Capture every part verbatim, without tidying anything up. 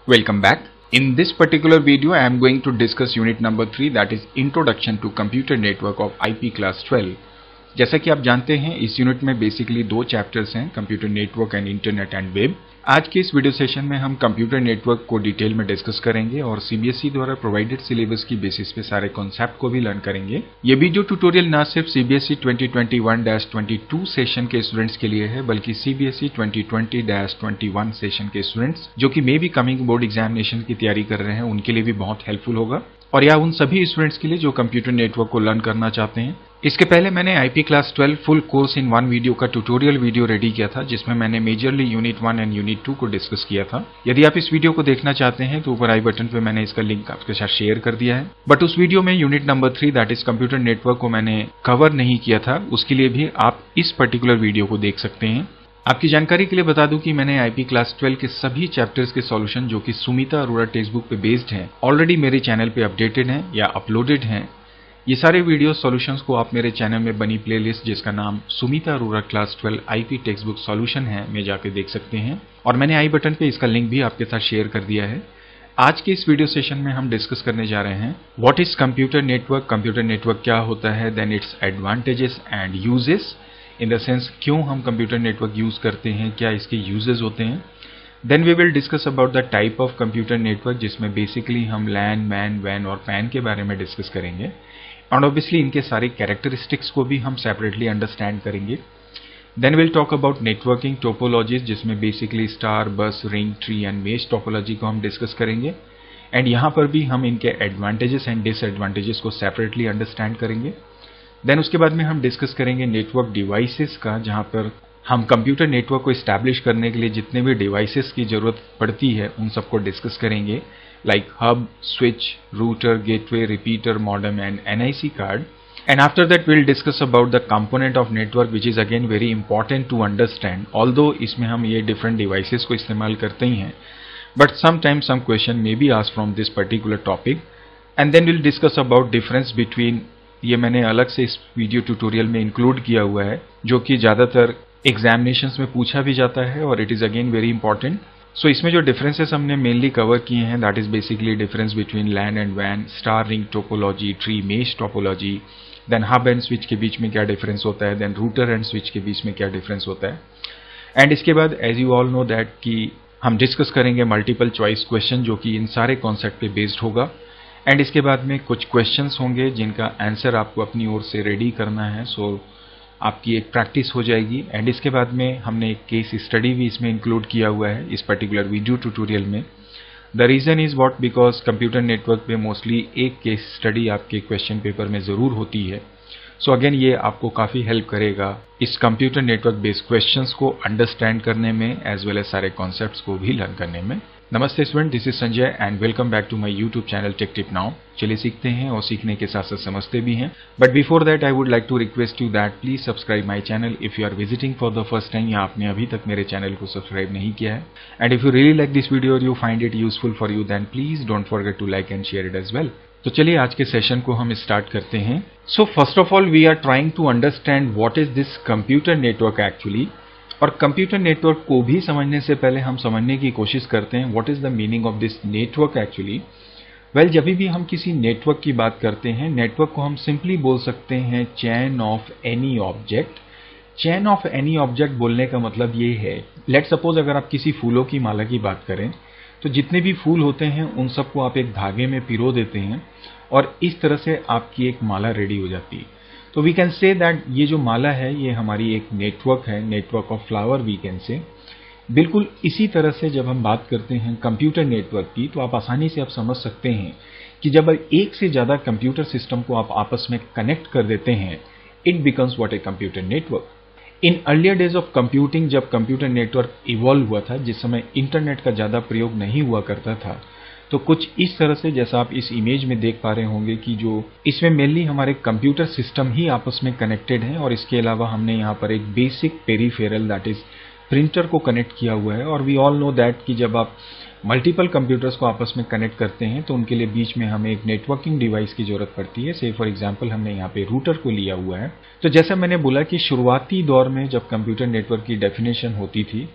Welcome back. In this particular video, I am going to discuss unit number three, that is Introduction to Computer Network of I P Class twelve. जैसा कि आप जानते हैं, इस unit में basically दो chapters हैं, computer network and internet and web. आज के इस वीडियो सेशन में हम कंप्यूटर नेटवर्क को डिटेल में डिस्कस करेंगे और सीबीएसई द्वारा प्रोवाइडेड सिलेबस की बेसिस पे सारे कॉन्सेप्ट को भी लर्न करेंगे। ये वीडियो ट्यूटोरियल ना सिर्फ CBSE twenty twenty one twenty two session के स्टूडेंट्स के लिए है, बल्कि CBSE twenty twenty twenty one session के स्टूडेंट्स जो कि मे भी कमिंग बोर्ड एग्जामिनेशन की तैयारी कर रहे हैं, उनके लिए भी बहुत हेल्पफुल होगा, और या उन सभी स्टूडेंट्स के लिए जो कंप्यूटर नेटवर्क को लर्न करना चाहते हैं। इसके पहले मैंने IP class twelve full course in one video का ट्यूटोरियल वीडियो रेडी किया था, जिसमें मैंने majorly unit one and unit two को डिस्कस किया था। यदि आप इस वीडियो को देखना चाहते हैं तो ऊपर आई बटन पे मैंने इसका लिंक आपके साथ शेयर कर दिया है। बट उस वीडियो में unit number three that is computer network को मैंने कवर नहीं किया था, उसके लिए भी आप इस पर्टिकुलर वीडियो को देख सकते हैं। आपकी जानकारी के लिए बता दूं कि मैंने आईपी क्लास ट्वेल्व के सभी चैप्टर्स के सॉल्यूशन जो कि सुमिता अरोड़ा टेक्स्ट बुक पे बेस्ड हैं, ऑलरेडी मेरे चैनल पे अपडेटेड हैं या अपलोडेड हैं। ये सारे वीडियो सॉल्यूशंस को आप मेरे चैनल में बनी प्लेलिस्ट जिसका नाम Sumita Arora class twelve IP text book solution है में जाके देख सकते हैं, और मैंने आई बटन पे इसका लिंक भी आपके साथ शेयर कर दिया है। आज के इस वीडियो सेशन में हम डिस्कस करने जा रहे हैं what is computer network, computer network क्या होता है, then its advantages and uses, in the sense क्यों हम कंप्यूटर नेटवर्क यूज करते हैं, क्या इसके यूजेस होते हैं। Then we will discuss about the type of computer network, जिसमें बेसिकली हम लैन, मैन, वैन और पैन के बारे में डिस्कस करेंगे, एंड ऑब्वियसली इनके सारे कैरेक्टरिस्टिक्स को भी हम सेपरेटली अंडरस्टैंड करेंगे। Then will talk about networking topologies, जिसमें basically star, bus, ring, tree and mesh topology को हम डिस्कस करेंगे, एंड यहाँ पर भी हम इनके एडवांटेजेस एंड डिसएडवांटेजेस को सेपरेटली अंडरस्टैंड करेंगे। देन उसके बाद में हम डिस्कस करेंगे नेटवर्क डिवाइसेस का, जहां पर हम कंप्यूटर नेटवर्क को इस्टेब्लिश करने के लिए जितने भी डिवाइसेस की जरूरत पड़ती है उन सबको डिस्कस करेंगे, like hub, switch, router, gateway, repeater, modem and NIC card. And after that will discuss about the component of network which is again very important to understand, although इसमें हम ये डिफरेंट डिवाइसेस को इस्तेमाल करते ही हैं, but sometimes some question may be asked from this particular topic. And then will discuss about difference between, ये मैंने अलग से इस वीडियो ट्यूटोरियल में इंक्लूड किया हुआ है, जो कि ज्यादातर एग्जामिनेशंस में पूछा भी जाता है और it is again very important. So इसमें जो डिफरेंसेस हमने मेनली कवर किए हैं that is basically difference between LAN and वैन, star ring topology, tree mesh topology, then hub and switch के बीच में क्या डिफरेंस होता है, देन रूटर एंड स्विच के बीच में क्या डिफरेंस होता है। एंड इसके बाद as you all know that कि हम डिस्कस करेंगे मल्टीपल चॉइस क्वेश्चन, जो कि इन सारे कॉन्सेप्ट पे बेस्ड होगा। एंड इसके बाद में कुछ क्वेश्चंस होंगे जिनका आंसर आपको अपनी ओर से रेडी करना है, सो so, आपकी एक प्रैक्टिस हो जाएगी। एंड इसके बाद में हमने एक केस स्टडी भी इसमें इंक्लूड किया हुआ है इस पर्टिकुलर वीडियो ट्यूटोरियल में। The reason is what, because computer network पे मोस्टली एक केस स्टडी आपके क्वेश्चन पेपर में जरूर होती है। सो so अगेन ये आपको काफी हेल्प करेगा इस कंप्यूटर नेटवर्क बेस्ड क्वेश्चंस को अंडरस्टैंड करने में, एज वेल एज सारे कॉन्सेप्ट्स को भी लर्न करने में। नमस्ते student, this is Sanjay and welcome back to my YouTube channel tech tip now. चलिए सीखते हैं और सीखने के साथ साथ समझते भी हैं। But before that I would like to request you that please subscribe my channel if you are visiting for the first time, या आपने अभी तक मेरे चैनल को सब्सक्राइब नहीं किया है। And if you really like this video और you find it useful for you, then please don't forget to like and share it as well. तो चलिए आज के सेशन को हम स्टार्ट करते हैं। So first of all we are trying to understand what is this computer network actually, और computer network को भी समझने से पहले हम समझने की कोशिश करते हैं what is the meaning of this network actually. Well, जब भी हम किसी नेटवर्क की बात करते हैं, नेटवर्क को हम सिंपली बोल सकते हैं chain of any object. Chain of any object बोलने का मतलब ये है, लेट सपोज अगर आप किसी फूलों की माला की बात करें तो जितने भी फूल होते हैं उन सबको आप एक धागे में पिरो देते हैं और इस तरह से आपकी एक माला रेडी हो जाती है। तो वी कैन से दैट ये जो माला है ये हमारी एक नेटवर्क है, network of flower we can say. बिल्कुल इसी तरह से जब हम बात करते हैं कंप्यूटर नेटवर्क की, तो आप आसानी से आप समझ सकते हैं कि जब एक से ज्यादा कंप्यूटर सिस्टम को आप आपस में कनेक्ट कर देते हैं, it becomes what a computer network. In earlier days of computing, जब कंप्यूटर नेटवर्क इवॉल्व हुआ था, जिस समय इंटरनेट का ज्यादा प्रयोग नहीं हुआ करता था, तो कुछ इस तरह से जैसा आप इस इमेज में देख पा रहे होंगे कि जो इसमें मेनली हमारे कंप्यूटर सिस्टम ही आपस में कनेक्टेड हैं, और इसके अलावा हमने यहाँ पर एक basic peripheral that is printer को कनेक्ट किया हुआ है। और वी ऑल नो दैट कि जब आप मल्टीपल कंप्यूटर्स को आपस में कनेक्ट करते हैं तो उनके लिए बीच में हमें एक नेटवर्किंग डिवाइस की जरूरत पड़ती है। से फॉर एग्जांपल हमने यहाँ पे रूटर को लिया हुआ है। तो जैसा मैंने बोला कि शुरुआती दौर में जब कंप्यूटर नेटवर्क की डेफिनेशन होती थी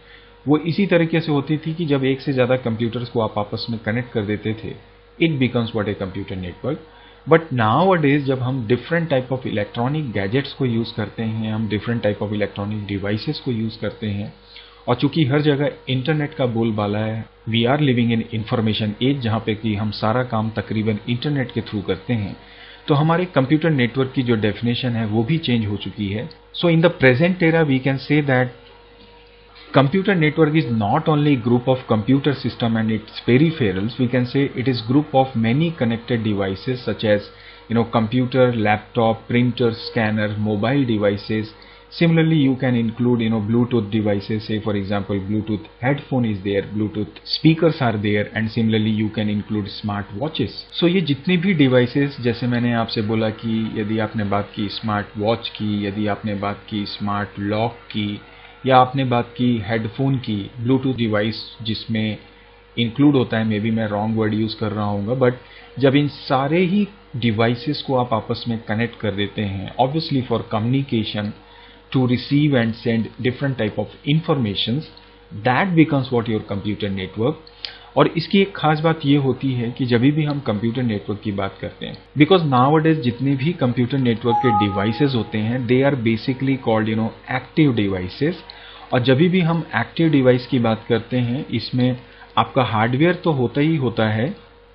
वो इसी तरीके से होती थी कि जब एक से ज़्यादा कंप्यूटर्स को आप आपस में कनेक्ट कर देते थे, it becomes what a computer network. But nowadays जब हम different type of electronic gadgets को यूज़ करते हैं, हम different type of electronic devices को यूज़ करते हैं, और चूंकि हर जगह इंटरनेट का बोलबाला है, we are living in information age, जहाँ पे कि हम सारा काम तकरीबन इंटरनेट के थ्रू करते हैं, तो हमारे कंप्यूटर नेटवर्क की जो डेफिनेशन है वो भी चेंज हो चुकी है। So in the present era we can say that computer network is not only group of computer system and its peripherals, we can say it is group of many connected devices such as you know computer, laptop, printer, scanner, mobile devices. Similarly, you can include you know Bluetooth devices, say for example Bluetooth headphone is there, Bluetooth speakers are there, and similarly you can include smart watches. So ये जितनी भी devices, जैसे मैंने आपसे बोला कि यदि आपने बात की स्मार्ट वॉच की, यदि आपने बात की स्मार्ट लॉक की, या आपने बात की हेडफोन की, ब्लूटूथ डिवाइस जिसमें इंक्लूड होता है, मे बी मैं रॉन्ग वर्ड यूज़ कर रहा हूँ, बट जब इन सारे ही डिवाइसेस को आप आपस में कनेक्ट कर देते हैं, obviously for communication, to receive and send different type of informations, that becomes what your computer network. और इसकी एक खास बात ये होती है कि जब भी हम कंप्यूटर नेटवर्क की बात करते हैं, बिकॉज नाउअडेज जितने भी कंप्यूटर नेटवर्क के डिवाइसेस होते हैं, they are basically called you know active devices. और जब भी हम एक्टिव डिवाइस की बात करते हैं, इसमें आपका हार्डवेयर तो होता ही होता है,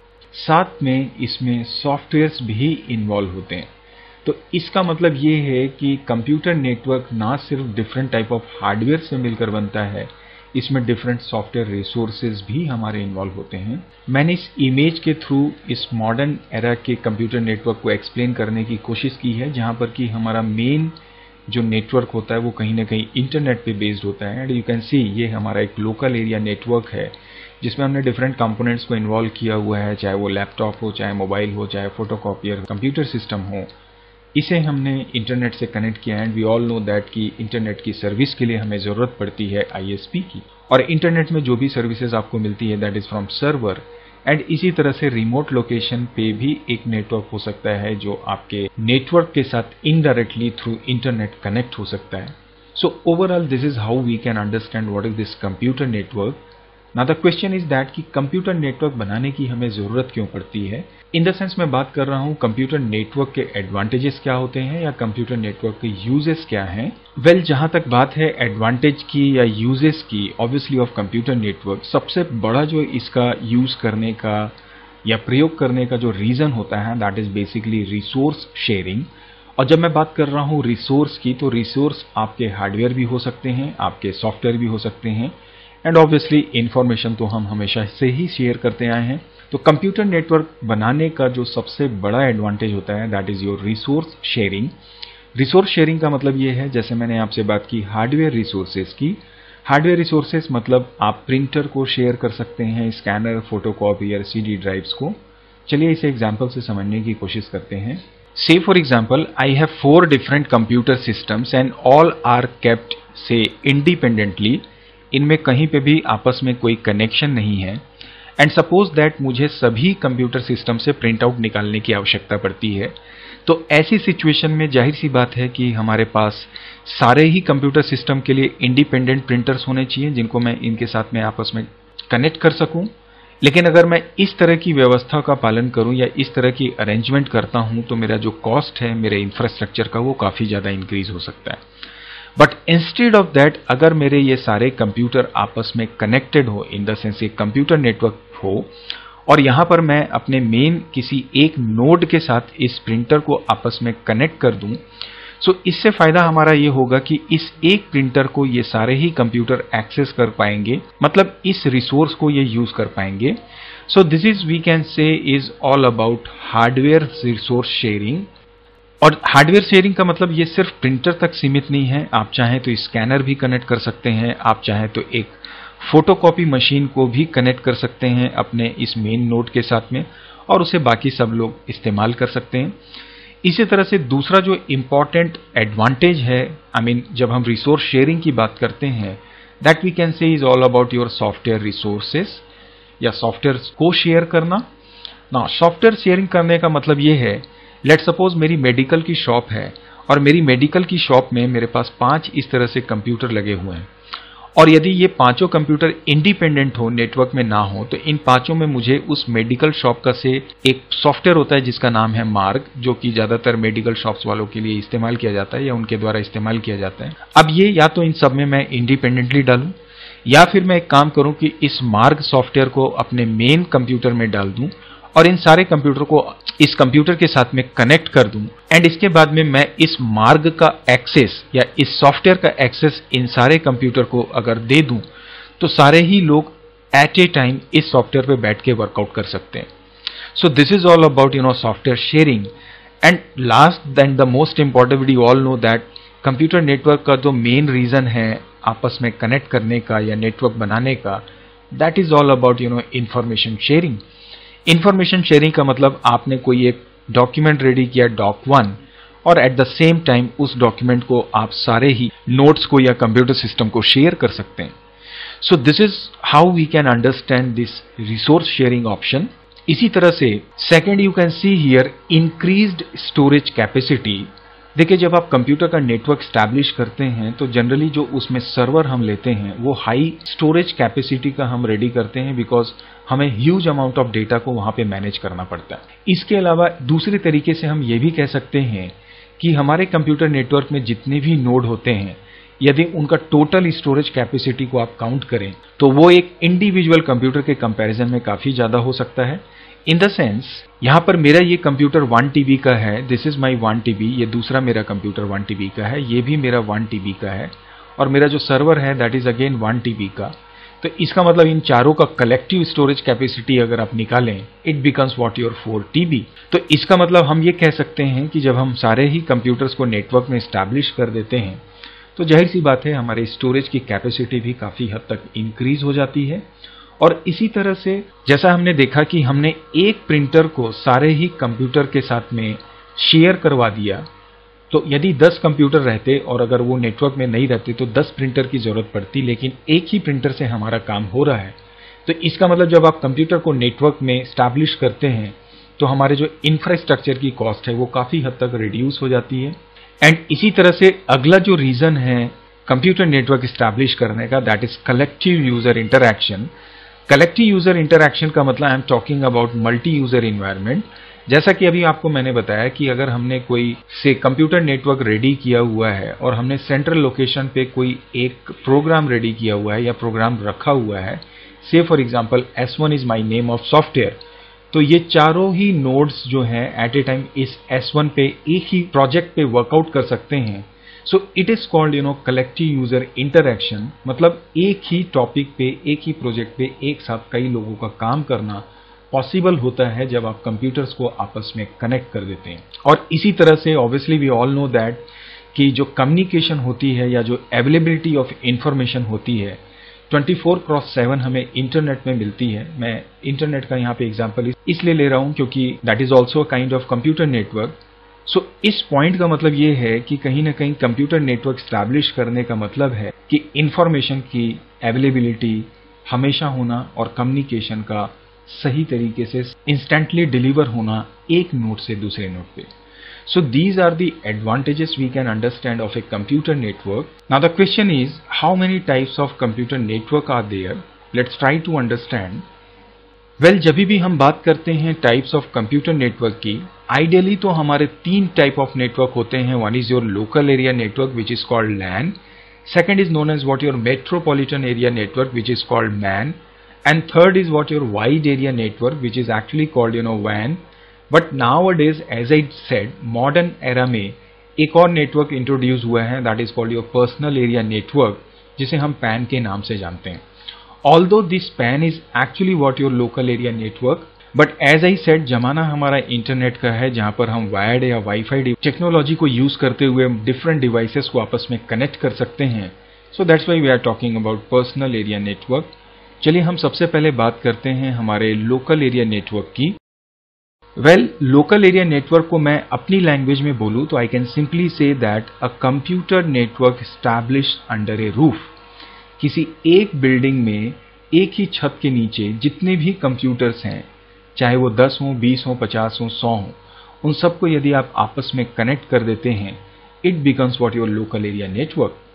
साथ में इसमें सॉफ्टवेयर्स भी इन्वॉल्व होते हैं। तो इसका मतलब ये है कि कंप्यूटर नेटवर्क ना सिर्फ डिफरेंट टाइप ऑफ हार्डवेयर से मिलकर बनता है, इसमें डिफरेंट सॉफ्टवेयर रिसोर्सेज भी हमारे इन्वॉल्व होते हैं। मैंने इस इमेज के थ्रू इस मॉडर्न एरा के कंप्यूटर नेटवर्क को एक्सप्लेन करने की कोशिश की है, जहां पर कि हमारा मेन जो नेटवर्क होता है वो कहीं ना कहीं इंटरनेट पे बेस्ड होता है। एंड यू कैन सी ये हमारा एक लोकल एरिया नेटवर्क है, जिसमें हमने डिफरेंट कंपोनेंट्स को इन्वॉल्व किया हुआ है, चाहे वो लैपटॉप हो, चाहे मोबाइल हो, चाहे फोटोकॉपियर कंप्यूटर सिस्टम हो। इसे हमने इंटरनेट से कनेक्ट किया। And we all know that कि इंटरनेट की सर्विस के लिए हमें जरूरत पड़ती है आई एस पी की, और इंटरनेट में जो भी सर्विसेज आपको मिलती है that is from server. And इसी तरह से रिमोट लोकेशन पे भी एक नेटवर्क हो सकता है जो आपके नेटवर्क के साथ इनडायरेक्टली थ्रू इंटरनेट कनेक्ट हो सकता है। So overall this is how we can understand what is this computer network. Now the question is that कि कंप्यूटर नेटवर्क बनाने की हमें जरूरत क्यों पड़ती है। इन द सेंस मैं बात कर रहा हूं कंप्यूटर नेटवर्क के एडवांटेजेस क्या होते हैं या कंप्यूटर नेटवर्क के यूजेस क्या हैं। वेल well, जहां तक बात है एडवांटेज की या यूजेस की, ऑब्वियसली ऑफ कंप्यूटर नेटवर्क, सबसे बड़ा जो इसका यूज करने का या प्रयोग करने का जो रीजन होता है that is basically resource sharing. और जब मैं बात कर रहा हूं रिसोर्स की, तो रिसोर्स आपके हार्डवेयर भी हो सकते हैं, आपके सॉफ्टवेयर भी हो सकते हैं, एंड ऑब्वियसली इंफॉर्मेशन तो हम हमेशा से ही शेयर करते आए हैं। तो कंप्यूटर नेटवर्क बनाने का जो सबसे बड़ा एडवांटेज होता है that is your resource sharing. Resource sharing का मतलब ये है, जैसे मैंने आपसे बात की हार्डवेयर रिसोर्सेज की, हार्डवेयर रिसोर्सेज मतलब आप प्रिंटर को शेयर कर सकते हैं, स्कैनर, फोटोकॉपियर, सीडी ड्राइव्स को। चलिए इसे एग्जाम्पल से समझने की कोशिश करते हैं। Say for example I have four different computer systems and all are kept say independently. इनमें कहीं पे भी आपस में कोई कनेक्शन नहीं है। एंड सपोज दैट मुझे सभी कंप्यूटर सिस्टम से प्रिंट आउट निकालने की आवश्यकता पड़ती है। तो ऐसी सिचुएशन में जाहिर सी बात है कि हमारे पास सारे ही कंप्यूटर सिस्टम के लिए इंडिपेंडेंट प्रिंटर्स होने चाहिए, जिनको मैं इनके साथ में आपस में कनेक्ट कर सकूं। लेकिन अगर मैं इस तरह की व्यवस्था का पालन करूं या इस तरह की अरेंजमेंट करता हूं, तो मेरा जो कॉस्ट है मेरे इंफ्रास्ट्रक्चर का वो काफी ज्यादा इंक्रीज हो सकता है। बट इंस्टेड ऑफ दैट, अगर मेरे ये सारे कंप्यूटर आपस में कनेक्टेड हो, इन द सेंस एक कंप्यूटर नेटवर्क हो, और यहां पर मैं अपने मेन किसी एक नोड के साथ इस प्रिंटर को आपस में कनेक्ट कर दूं, सो इससे फायदा हमारा ये होगा कि इस एक प्रिंटर को ये सारे ही कंप्यूटर एक्सेस कर पाएंगे, मतलब इस रिसोर्स को ये यूज कर पाएंगे। So this is we can say is all about hardware resource sharing. और हार्डवेयर शेयरिंग का मतलब ये सिर्फ प्रिंटर तक सीमित नहीं है, आप चाहें तो स्कैनर भी कनेक्ट कर सकते हैं, आप चाहें तो एक फोटोकॉपी मशीन को भी कनेक्ट कर सकते हैं अपने इस मेन नोड के साथ में, और उसे बाकी सब लोग इस्तेमाल कर सकते हैं। इसी तरह से दूसरा जो इम्पॉर्टेंट एडवांटेज है, आई मीन जब हम रिसोर्स शेयरिंग की बात करते हैं, that we can say is all about your software resources या सॉफ्टवेयर को शेयर करना। ना सॉफ्टवेयर शेयरिंग करने का मतलब ये है, लेट सपोज मेरी मेडिकल की शॉप है और मेरी मेडिकल की शॉप में मेरे पास पांच इस तरह से कंप्यूटर लगे हुए हैं, और यदि ये पांचों कंप्यूटर इंडिपेंडेंट हो, नेटवर्क में ना हो, तो इन पांचों में मुझे उस मेडिकल शॉप का से एक सॉफ्टवेयर होता है जिसका नाम है मार्ग, जो कि ज्यादातर मेडिकल शॉप्स वालों के लिए इस्तेमाल किया जाता है या उनके द्वारा इस्तेमाल किया जाता है। अब ये या तो इन सब में मैं इंडिपेंडेंटली डालूं, या फिर मैं एक काम करूं कि इस मार्ग सॉफ्टवेयर को अपने मेन कंप्यूटर में डाल दूं और इन सारे कंप्यूटर को इस कंप्यूटर के साथ में कनेक्ट कर दूं, एंड इसके बाद में मैं इस मार्ग का एक्सेस या इस सॉफ्टवेयर का एक्सेस इन सारे कंप्यूटर को अगर दे दूं, तो सारे ही लोग एट ए टाइम इस सॉफ्टवेयर पे बैठ के वर्कआउट कर सकते हैं। So this is all about you know software sharing. And last then the most important, we all know that computer network का जो मेन रीजन है आपस में कनेक्ट करने का या नेटवर्क बनाने का, that is all about you know information sharing. Information sharing का मतलब आपने कोई एक डॉक्यूमेंट रेडी किया डॉक वन, और एट द सेम टाइम उस डॉक्यूमेंट को आप सारे ही नोट्स को या कंप्यूटर सिस्टम को शेयर कर सकते हैं। So this is how we can understand this resource sharing option. इसी तरह से second you can see here increased storage capacity. देखिए, जब आप कंप्यूटर का नेटवर्क स्टैब्लिश करते हैं तो जनरली जो उसमें सर्वर हम लेते हैं वो हाई स्टोरेज कैपेसिटी का हम रेडी करते हैं, बिकॉज हमें ह्यूज अमाउंट ऑफ डेटा को वहां पे मैनेज करना पड़ता है। इसके अलावा दूसरे तरीके से हम ये भी कह सकते हैं कि हमारे कंप्यूटर नेटवर्क में जितने भी नोड होते हैं, यदि उनका टोटल स्टोरेज कैपेसिटी को आप काउंट करें तो वो एक इंडिविजुअल कंप्यूटर के कंपैरिजन में काफी ज्यादा हो सकता है। इन द सेंस, यहां पर मेरा ये कंप्यूटर वन टीबी का है, this is my one TB, ये दूसरा मेरा कंप्यूटर वन टीबी का है, ये भी मेरा वन टीबी का है, और मेरा जो सर्वर है that is again one TB का। तो इसका मतलब इन चारों का कलेक्टिव स्टोरेज कैपेसिटी अगर आप निकालें, it becomes what your four TB. तो इसका मतलब हम ये कह सकते हैं कि जब हम सारे ही कंप्यूटर्स को नेटवर्क में स्टैब्लिश कर देते हैं तो जाहिर सी बात है हमारे स्टोरेज की कैपेसिटी भी काफी हद तक इंक्रीज हो जाती है। और इसी तरह से जैसा हमने देखा कि हमने एक प्रिंटर को सारे ही कंप्यूटर के साथ में शेयर करवा दिया, तो यदि दस कंप्यूटर रहते और अगर वो नेटवर्क में नहीं रहते तो दस प्रिंटर की जरूरत पड़ती, लेकिन एक ही प्रिंटर से हमारा काम हो रहा है। तो इसका मतलब जब आप कंप्यूटर को नेटवर्क में स्टैब्लिश करते हैं तो हमारे जो इंफ्रास्ट्रक्चर की कॉस्ट है वो काफी हद तक रिड्यूस हो जाती है। एंड इसी तरह से अगला जो रीजन है कंप्यूटर नेटवर्क स्टैब्लिश करने का, that is collective user interaction. Collective user interaction का मतलब I am talking about multi user environment. जैसा कि अभी आपको मैंने बताया कि अगर हमने कोई से कंप्यूटर नेटवर्क रेडी किया हुआ है और हमने सेंट्रल लोकेशन पे कोई एक प्रोग्राम रेडी किया हुआ है या प्रोग्राम रखा हुआ है, say for example S one is my name of software, तो ये चारों ही नोड्स जो हैं एट ए टाइम इस एस वन पे एक ही प्रोजेक्ट पे वर्कआउट कर सकते हैं। So it is called you know collective user interaction. मतलब एक ही टॉपिक पे, एक ही प्रोजेक्ट पे एक साथ कई लोगों का काम करना पॉसिबल होता है जब आप कंप्यूटर्स को आपस में कनेक्ट कर देते हैं। और इसी तरह से obviously we all know that कि जो कम्युनिकेशन होती है या जो अवेलेबिलिटी ऑफ इंफॉर्मेशन होती है ट्वेंटी फोर क्रॉस सेवन हमें इंटरनेट में मिलती है। मैं इंटरनेट का यहाँ पे एग्जांपल इसलिए ले रहा हूँ क्योंकि that is also kind of computer network. So इस पॉइंट का मतलब ये है कि कहीं ना कहीं कंप्यूटर नेटवर्क स्टैब्लिश करने का मतलब है कि इंफॉर्मेशन की अवेलेबिलिटी हमेशा होना और कम्युनिकेशन का सही तरीके से इंस्टेंटली डिलीवर होना एक नोड से दूसरे नोड पे। So these are the advantages we can understand of a computer network. Now the question is, how many types of computer network are there? Let's try to understand. Well, जब भी हम बात करते हैं types of computer network की, ideally तो हमारे तीन type of network होते हैं. One is your local area network which is called LAN. Second is known as what your metropolitan area network which is called MAN. And third is what your wide area network which is actually called you know W A N. But nowadays as I said modern era में एक और network introduce हुआ है, that is called your personal area network, जिसे हम PAN के नाम से जानते हैं। Although this PAN is actually what your local area network, but as I said जमाना हमारा इंटरनेट का है जहां पर हम वायर्ड या वाईफाई टेक्नोलॉजी को यूज करते हुए डिफरेंट डिवाइसेस को आपस में कनेक्ट कर सकते हैं। So that's why we are talking about personal area network. चलिए हम सबसे पहले बात करते हैं हमारे लोकल एरिया नेटवर्क की। वेल, लोकल एरिया नेटवर्क को मैं अपनी लैंग्वेज में बोलूं तो I can simply say that a computer network established under a roof. किसी एक बिल्डिंग में एक ही छत के नीचे जितने भी कंप्यूटर्स हैं, चाहे वो दस हों, बीस हों, पचास हों, सौ हों, उन सबको यदि आप आपस में कनेक्ट कर देते हैं, it becomes what your local area network.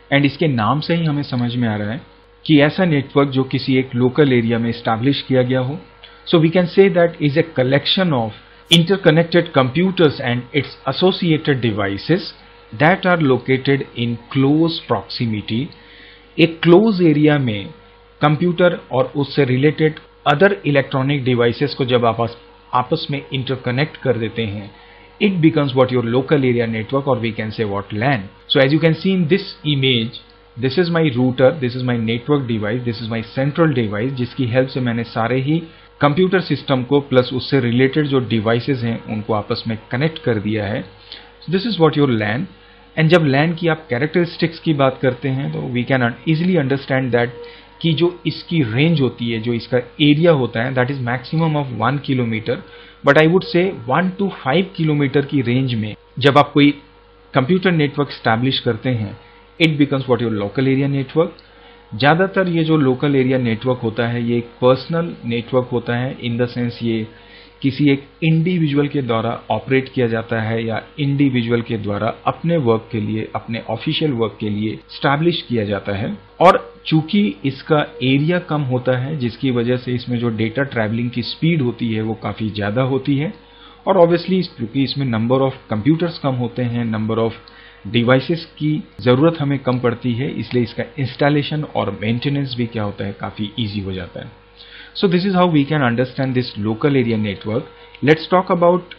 And इसके नाम से ही हमें समझ में आ रहा है कि ऐसा नेटवर्क जो किसी एक लोकल एरिया में स्टैब्लिश किया गया हो. So we can say that is a collection of interconnected computers and its associated devices that are located in close proximity. एक क्लोज एरिया में कंप्यूटर और उससे रिलेटेड अदर इलेक्ट्रॉनिक डिवाइसेस को जब आप आपस में इंटरकनेक्ट कर देते हैं, it becomes what your local area network, or we can say what LAN. So as you can see in this image, this is my router, this is my network device, this is my central device, जिसकी help से मैंने सारे ही computer system को plus उससे related जो devices हैं उनको आपस में कनेक्ट कर दिया है. This is what your LAN. And जब लैन की आप कैरेक्टरिस्टिक्स की बात करते हैं तो we can easily understand that कि जो इसकी रेंज होती है, जो इसका एरिया होता है, that is maximum of one kilometre. But I would say one to five kilometre की रेंज में जब आप कोई कंप्यूटर नेटवर्क स्टैब्लिश करते हैं, it becomes what your local area network. ज़्यादातर ये जो लोकल एरिया नेटवर्क होता है ये एक पर्सनल नेटवर्क होता है, इन द सेंस ये किसी एक इंडिविजुअल के द्वारा ऑपरेट किया जाता है या इंडिविजुअल के द्वारा अपने वर्क के लिए, अपने ऑफिशियल वर्क के लिए स्टैब्लिश किया जाता है. और चूंकि इसका एरिया कम होता है जिसकी वजह से इसमें जो डेटा ट्रैवलिंग की स्पीड होती है वो काफ़ी ज़्यादा होती है. और ऑब्वियसली चूंकि इसमें नंबर ऑफ कंप्यूटर्स कम होते हैं, नंबर ऑफ डिवाइसेस की ज़रूरत हमें कम पड़ती है, इसलिए इसका इंस्टॉलेशन और मेंटेनेंस भी क्या होता है, काफ़ी ईजी हो जाता है. So this is how we can understand this local area network. Let's talk about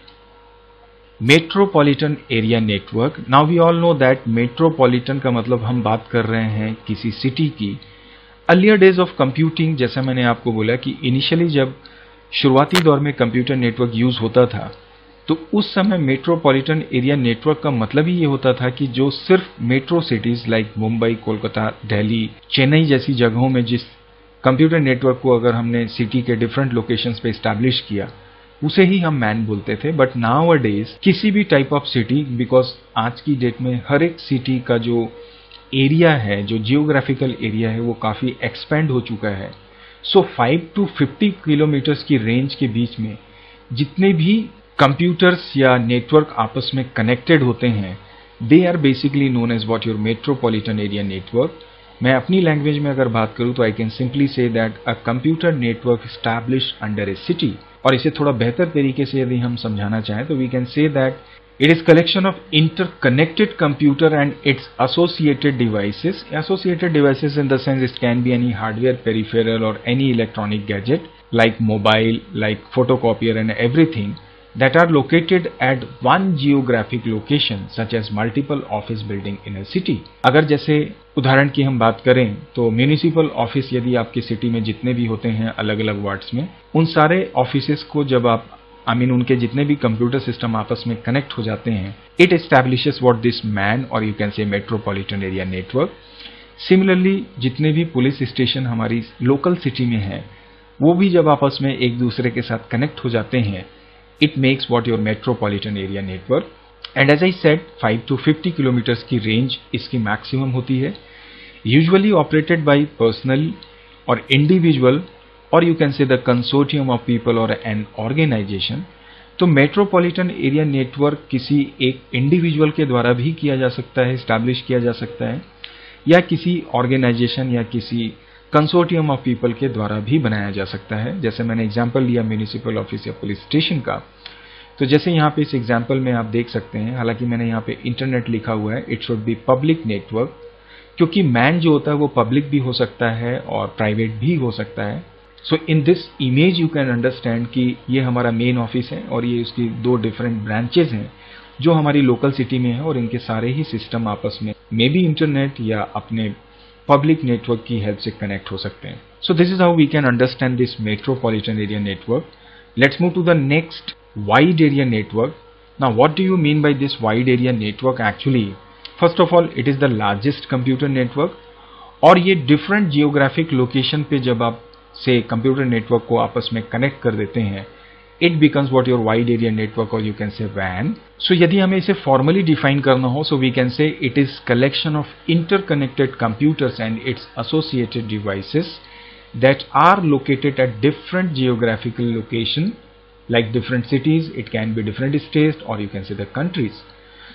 metropolitan area network. Now we all know that metropolitan का मतलब हम बात कर रहे हैं किसी सिटी की. अर्लियर डेज ऑफ कंप्यूटिंग, जैसा मैंने आपको बोला कि इनिशियली जब शुरुआती दौर में कंप्यूटर नेटवर्क यूज होता था तो उस समय मेट्रोपॉलिटन एरिया नेटवर्क का मतलब ही ये होता था कि जो सिर्फ metro cities like Mumbai, Kolkata, Delhi, Chennai जैसी जगहों में जिस कंप्यूटर नेटवर्क को अगर हमने सिटी के डिफरेंट लोकेशंस पे इस्टेब्लिश किया उसे ही हम मैन बोलते थे. बट नाउ अ डेज किसी भी टाइप ऑफ सिटी, बिकॉज आज की डेट में हर एक सिटी का जो एरिया है, जो जियोग्राफिकल एरिया है, वो काफी एक्सपेंड हो चुका है. So five to fifty kilometres की रेंज के बीच में जितने भी कंप्यूटर्स या नेटवर्क आपस में कनेक्टेड होते हैं, they are basically known as what your metropolitan area network. मैं अपनी लैंग्वेज में अगर बात करूं तो I can simply say that a computer network established under a city. और इसे थोड़ा बेहतर तरीके से यदि हम समझाना चाहें तो we can say that it is collection of interconnected computer and its associated devices. Associated devices in the sense it can be any hardware, peripheral और any electronic gadget like mobile, like photocopier and everything that are located at one geographic location such as multiple office building in a city. अगर जैसे उदाहरण की हम बात करें तो municipal office यदि आपकी सिटी में जितने भी होते हैं अलग अलग वार्ड्स में, उन सारे ऑफिसेस को जब आप आई मीन उनके जितने भी कंप्यूटर सिस्टम आपस में कनेक्ट हो जाते हैं, it establishes what this MAN और you can say metropolitan area network. Similarly जितने भी पुलिस स्टेशन हमारी लोकल सिटी में हैं वो भी जब आपस में एक दूसरे के साथ कनेक्ट हो जाते हैं, it makes what your metropolitan area network. And as I said, five to fifty kilometres की रेंज इसकी मैक्सिमम होती है, यूजुअली ऑपरेटेड बाय पर्सनल और इंडिविजुअल और you can say the consortium of people और एन ऑर्गेनाइजेशन. तो metropolitan area network किसी एक इंडिविजुअल के द्वारा भी किया जा सकता है, स्टैब्लिश किया जा सकता है, या किसी ऑर्गेनाइजेशन या किसी कंसोर्टियम ऑफ पीपल के द्वारा भी बनाया जा सकता है. जैसे मैंने एग्जांपल लिया म्यूनिसिपल ऑफिस या पुलिस स्टेशन का, तो जैसे यहाँ पे इस एग्जांपल में आप देख सकते हैं, हालांकि मैंने यहाँ पे इंटरनेट लिखा हुआ है, it should be public network, क्योंकि मैन जो होता है वो पब्लिक भी हो सकता है और प्राइवेट भी हो सकता है. So in this image you can understand कि ये हमारा मेन ऑफिस है और ये उसकी दो डिफरेंट ब्रांचेज हैं जो हमारी लोकल सिटी में है और इनके सारे ही सिस्टम आपस में मे बी इंटरनेट या अपने पब्लिक नेटवर्क की हेल्प से कनेक्ट हो सकते हैं. So this is how we can understand this metropolitan area network. Let's move to the next, wide area network. Now what do you mean by this wide area network? Actually first of all it is the largest computer network और ये different geographic location पे जब आप से computer network को आपस में connect कर देते हैं, it becomes what your wide area network or you can say W A N. So यदि हमें इसे formally define करना हो, so we can say it is collection of interconnected computers and its associated devices that are located at different geographical location like different cities, it can be different states or you can say the countries.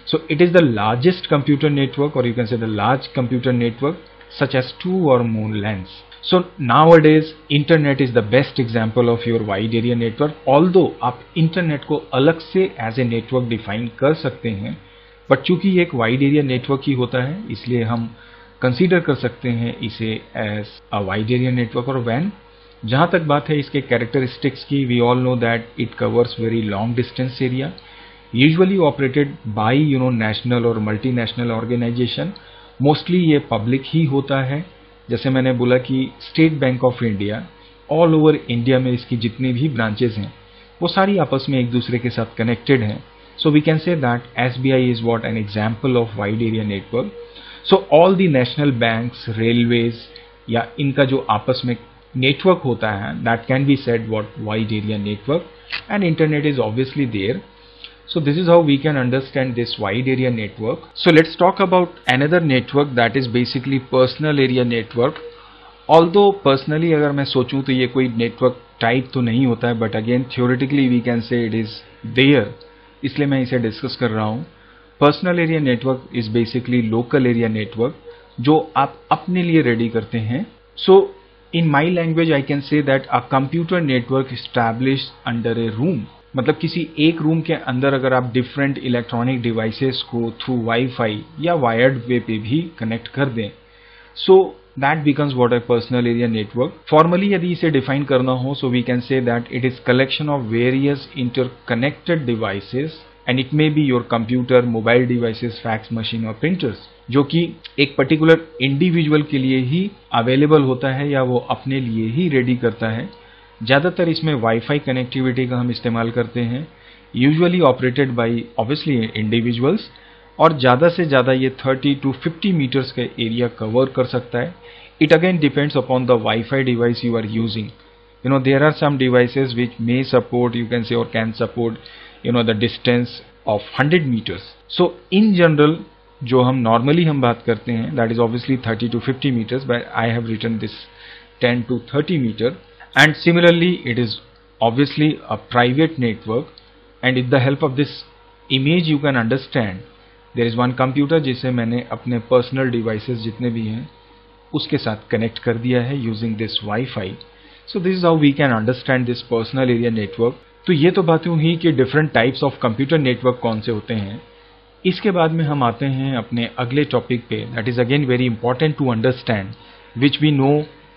So it is the largest computer network, or you can say the large computer network, such as two or more LANs. So nowadays internet is the best example of your wide area network. Although आप internet को अलग से as a network define कर सकते हैं, but चूंकि ये एक वाइड एरिया नेटवर्क ही होता है, इसलिए हम कंसीडर कर सकते हैं इसे as a wide area network और वैन. जहां तक बात है इसके कैरेक्टरिस्टिक्स की, we all know that it covers very long distance area, usually operated by you know national और मल्टीनेशनल ऑर्गेनाइजेशन. मोस्टली ये पब्लिक ही होता है. जैसे मैंने बोला कि State Bank of India all over India में इसकी जितनी भी ब्रांचेस हैं वो सारी आपस में एक दूसरे के साथ कनेक्टेड हैं. So we can say that S B I is what an example of wide area network. So all the national banks, railways या इनका जो आपस में नेटवर्क होता है, that can be said what wide area network, and internet is obviously there. So this is how we can understand this wide area network. So let's talk about another network that is basically personal area network. Although personally अगर मैं सोचूं तो ये कोई network type तो नहीं होता है, but again theoretically we can say it is there. इसलिए मैं इसे डिस्कस कर रहा हूँ. Personal area network is basically local area network जो आप अपने लिए रेडी करते हैं. So in my language I can say that a computer network established under a room. मतलब किसी एक रूम के अंदर अगर आप डिफरेंट इलेक्ट्रॉनिक डिवाइसेस को थ्रू वाईफाई या वायर्ड वे पे भी कनेक्ट कर दें, so that becomes what a personal area network. Formally यदि इसे डिफाइन करना हो, so we can say that it is collection of various interconnected devices, and it may be your computer, mobile devices, fax machine और printers, जो कि एक particular individual के लिए ही अवेलेबल होता है या वो अपने लिए ही रेडी करता है. ज़्यादातर इसमें वाईफाई कनेक्टिविटी का हम इस्तेमाल करते हैं, usually operated by obviously individuals, और ज़्यादा से ज़्यादा ये थर्टी टू फिफ्टी मीटर्स का एरिया कवर कर सकता है. It again depends upon the wifi device you are using. You know there are some devices which may support, you can say, और can support you know the distance of hundred metres. So in general जो हम normally हम बात करते हैं, that is obviously thirty to fifty metres, but I have written this ten to thirty metre. And similarly it is obviously a private network, and with the help of this image you can understand there is one computer जिसे मैंने अपने personal devices जितने भी हैं उसके साथ connect कर दिया है using this Wi-Fi. So this is how we can understand this personal area network. तो ये तो बातें हुई कि different types of computer network कौन से होते हैं. इसके बाद में हम आते हैं अपने अगले टॉपिक पे, that is again very important to understand, which we know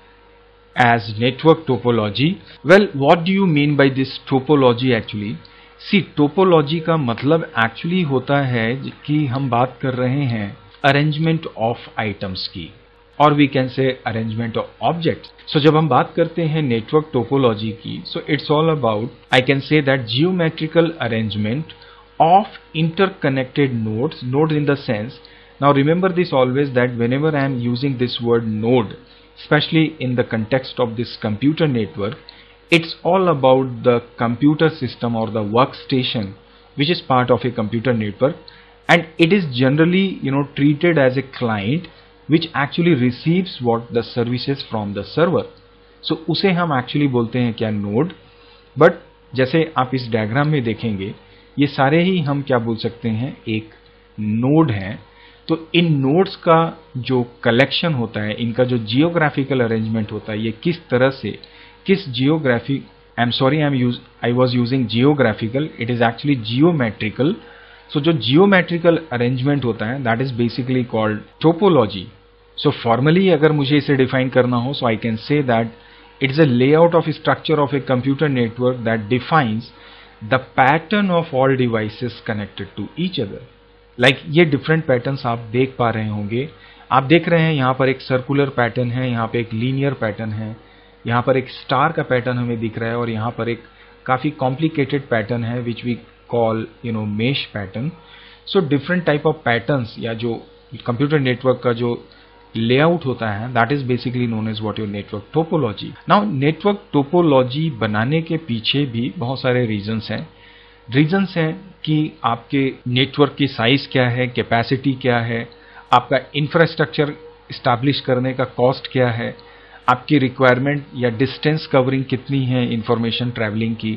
as network topology. Well, what do you mean by this topology actually? See, topology का मतलब actually होता है कि हम बात कर रहे हैं arrangement of items की, or we can say arrangement of objects. So जब हम बात करते हैं network topology की, so it's all about, I can say that geometrical arrangement of interconnected nodes, nodes in the sense, now remember this always that whenever I am using this word node, especially in the context of this computer network, it's all about the computer system or the workstation which is part of a computer network, and it is generally you know treated as a client which actually receives what the services from the server. So उसे हम actually बोलते हैं क्या, node. but जैसे आप इस diagram में देखेंगे ये सारे ही हम क्या बोल सकते हैं, एक नोड हैं. तो इन नोड्स का जो कलेक्शन होता है, इनका जो जियोग्राफिकल अरेंजमेंट होता है, ये किस तरह से, किस geography, I am sorry I am use I was using geographical, it is actually geometrical. So जो जियोमेट्रिकल अरेंजमेंट होता है that is basically called topology. So formally अगर मुझे इसे डिफाइन करना हो, so I can say that it is a layout of structure of a computer network that defines the pattern of all devices connected to each other. Like like, ये different patterns आप देख पा रहे होंगे. आप देख रहे हैं यहाँ पर एक सर्कुलर पैटर्न है, यहाँ पे एक लीनियर पैटर्न है, यहाँ पर एक स्टार का पैटर्न हमें दिख रहा है, और यहाँ पर एक काफ़ी कॉम्प्लिकेटेड पैटर्न है which we call you know mesh pattern. So different type of patterns या जो कंप्यूटर नेटवर्क का जो लेआउट होता है that is basically known as what your network topology. Now network topology बनाने के पीछे भी बहुत सारे रीजंस हैं. रीजंस हैं कि आपके नेटवर्क की साइज क्या है, कैपेसिटी क्या है, आपका इंफ्रास्ट्रक्चर इस्टेब्लिश करने का कॉस्ट क्या है, आपकी रिक्वायरमेंट या डिस्टेंस कवरिंग कितनी है इंफॉर्मेशन ट्रैवलिंग की,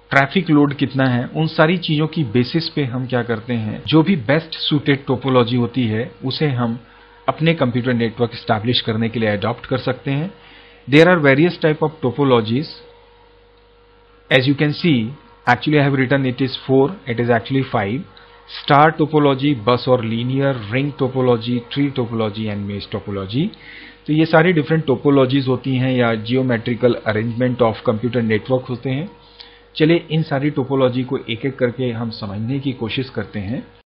ट्रैफिक लोड कितना है, उन सारी चीज़ों की बेसिस पे हम क्या करते हैं, जो भी बेस्ट सूटेड टोपोलॉजी होती है उसे हम अपने कंप्यूटर नेटवर्क स्टैब्लिश करने के लिए अडॉप्ट कर सकते हैं। There are various type of topologies, as you can see, actually I have written it is four, it is actually five: star topology, bus or linear, ring topology, tree topology and maze topology। तो ये सारी different topologies होती हैं या geometrical arrangement of computer network होते हैं। चलिए इन सारी टोपोलॉजी को एक एक करके हम समझने की कोशिश करते हैं।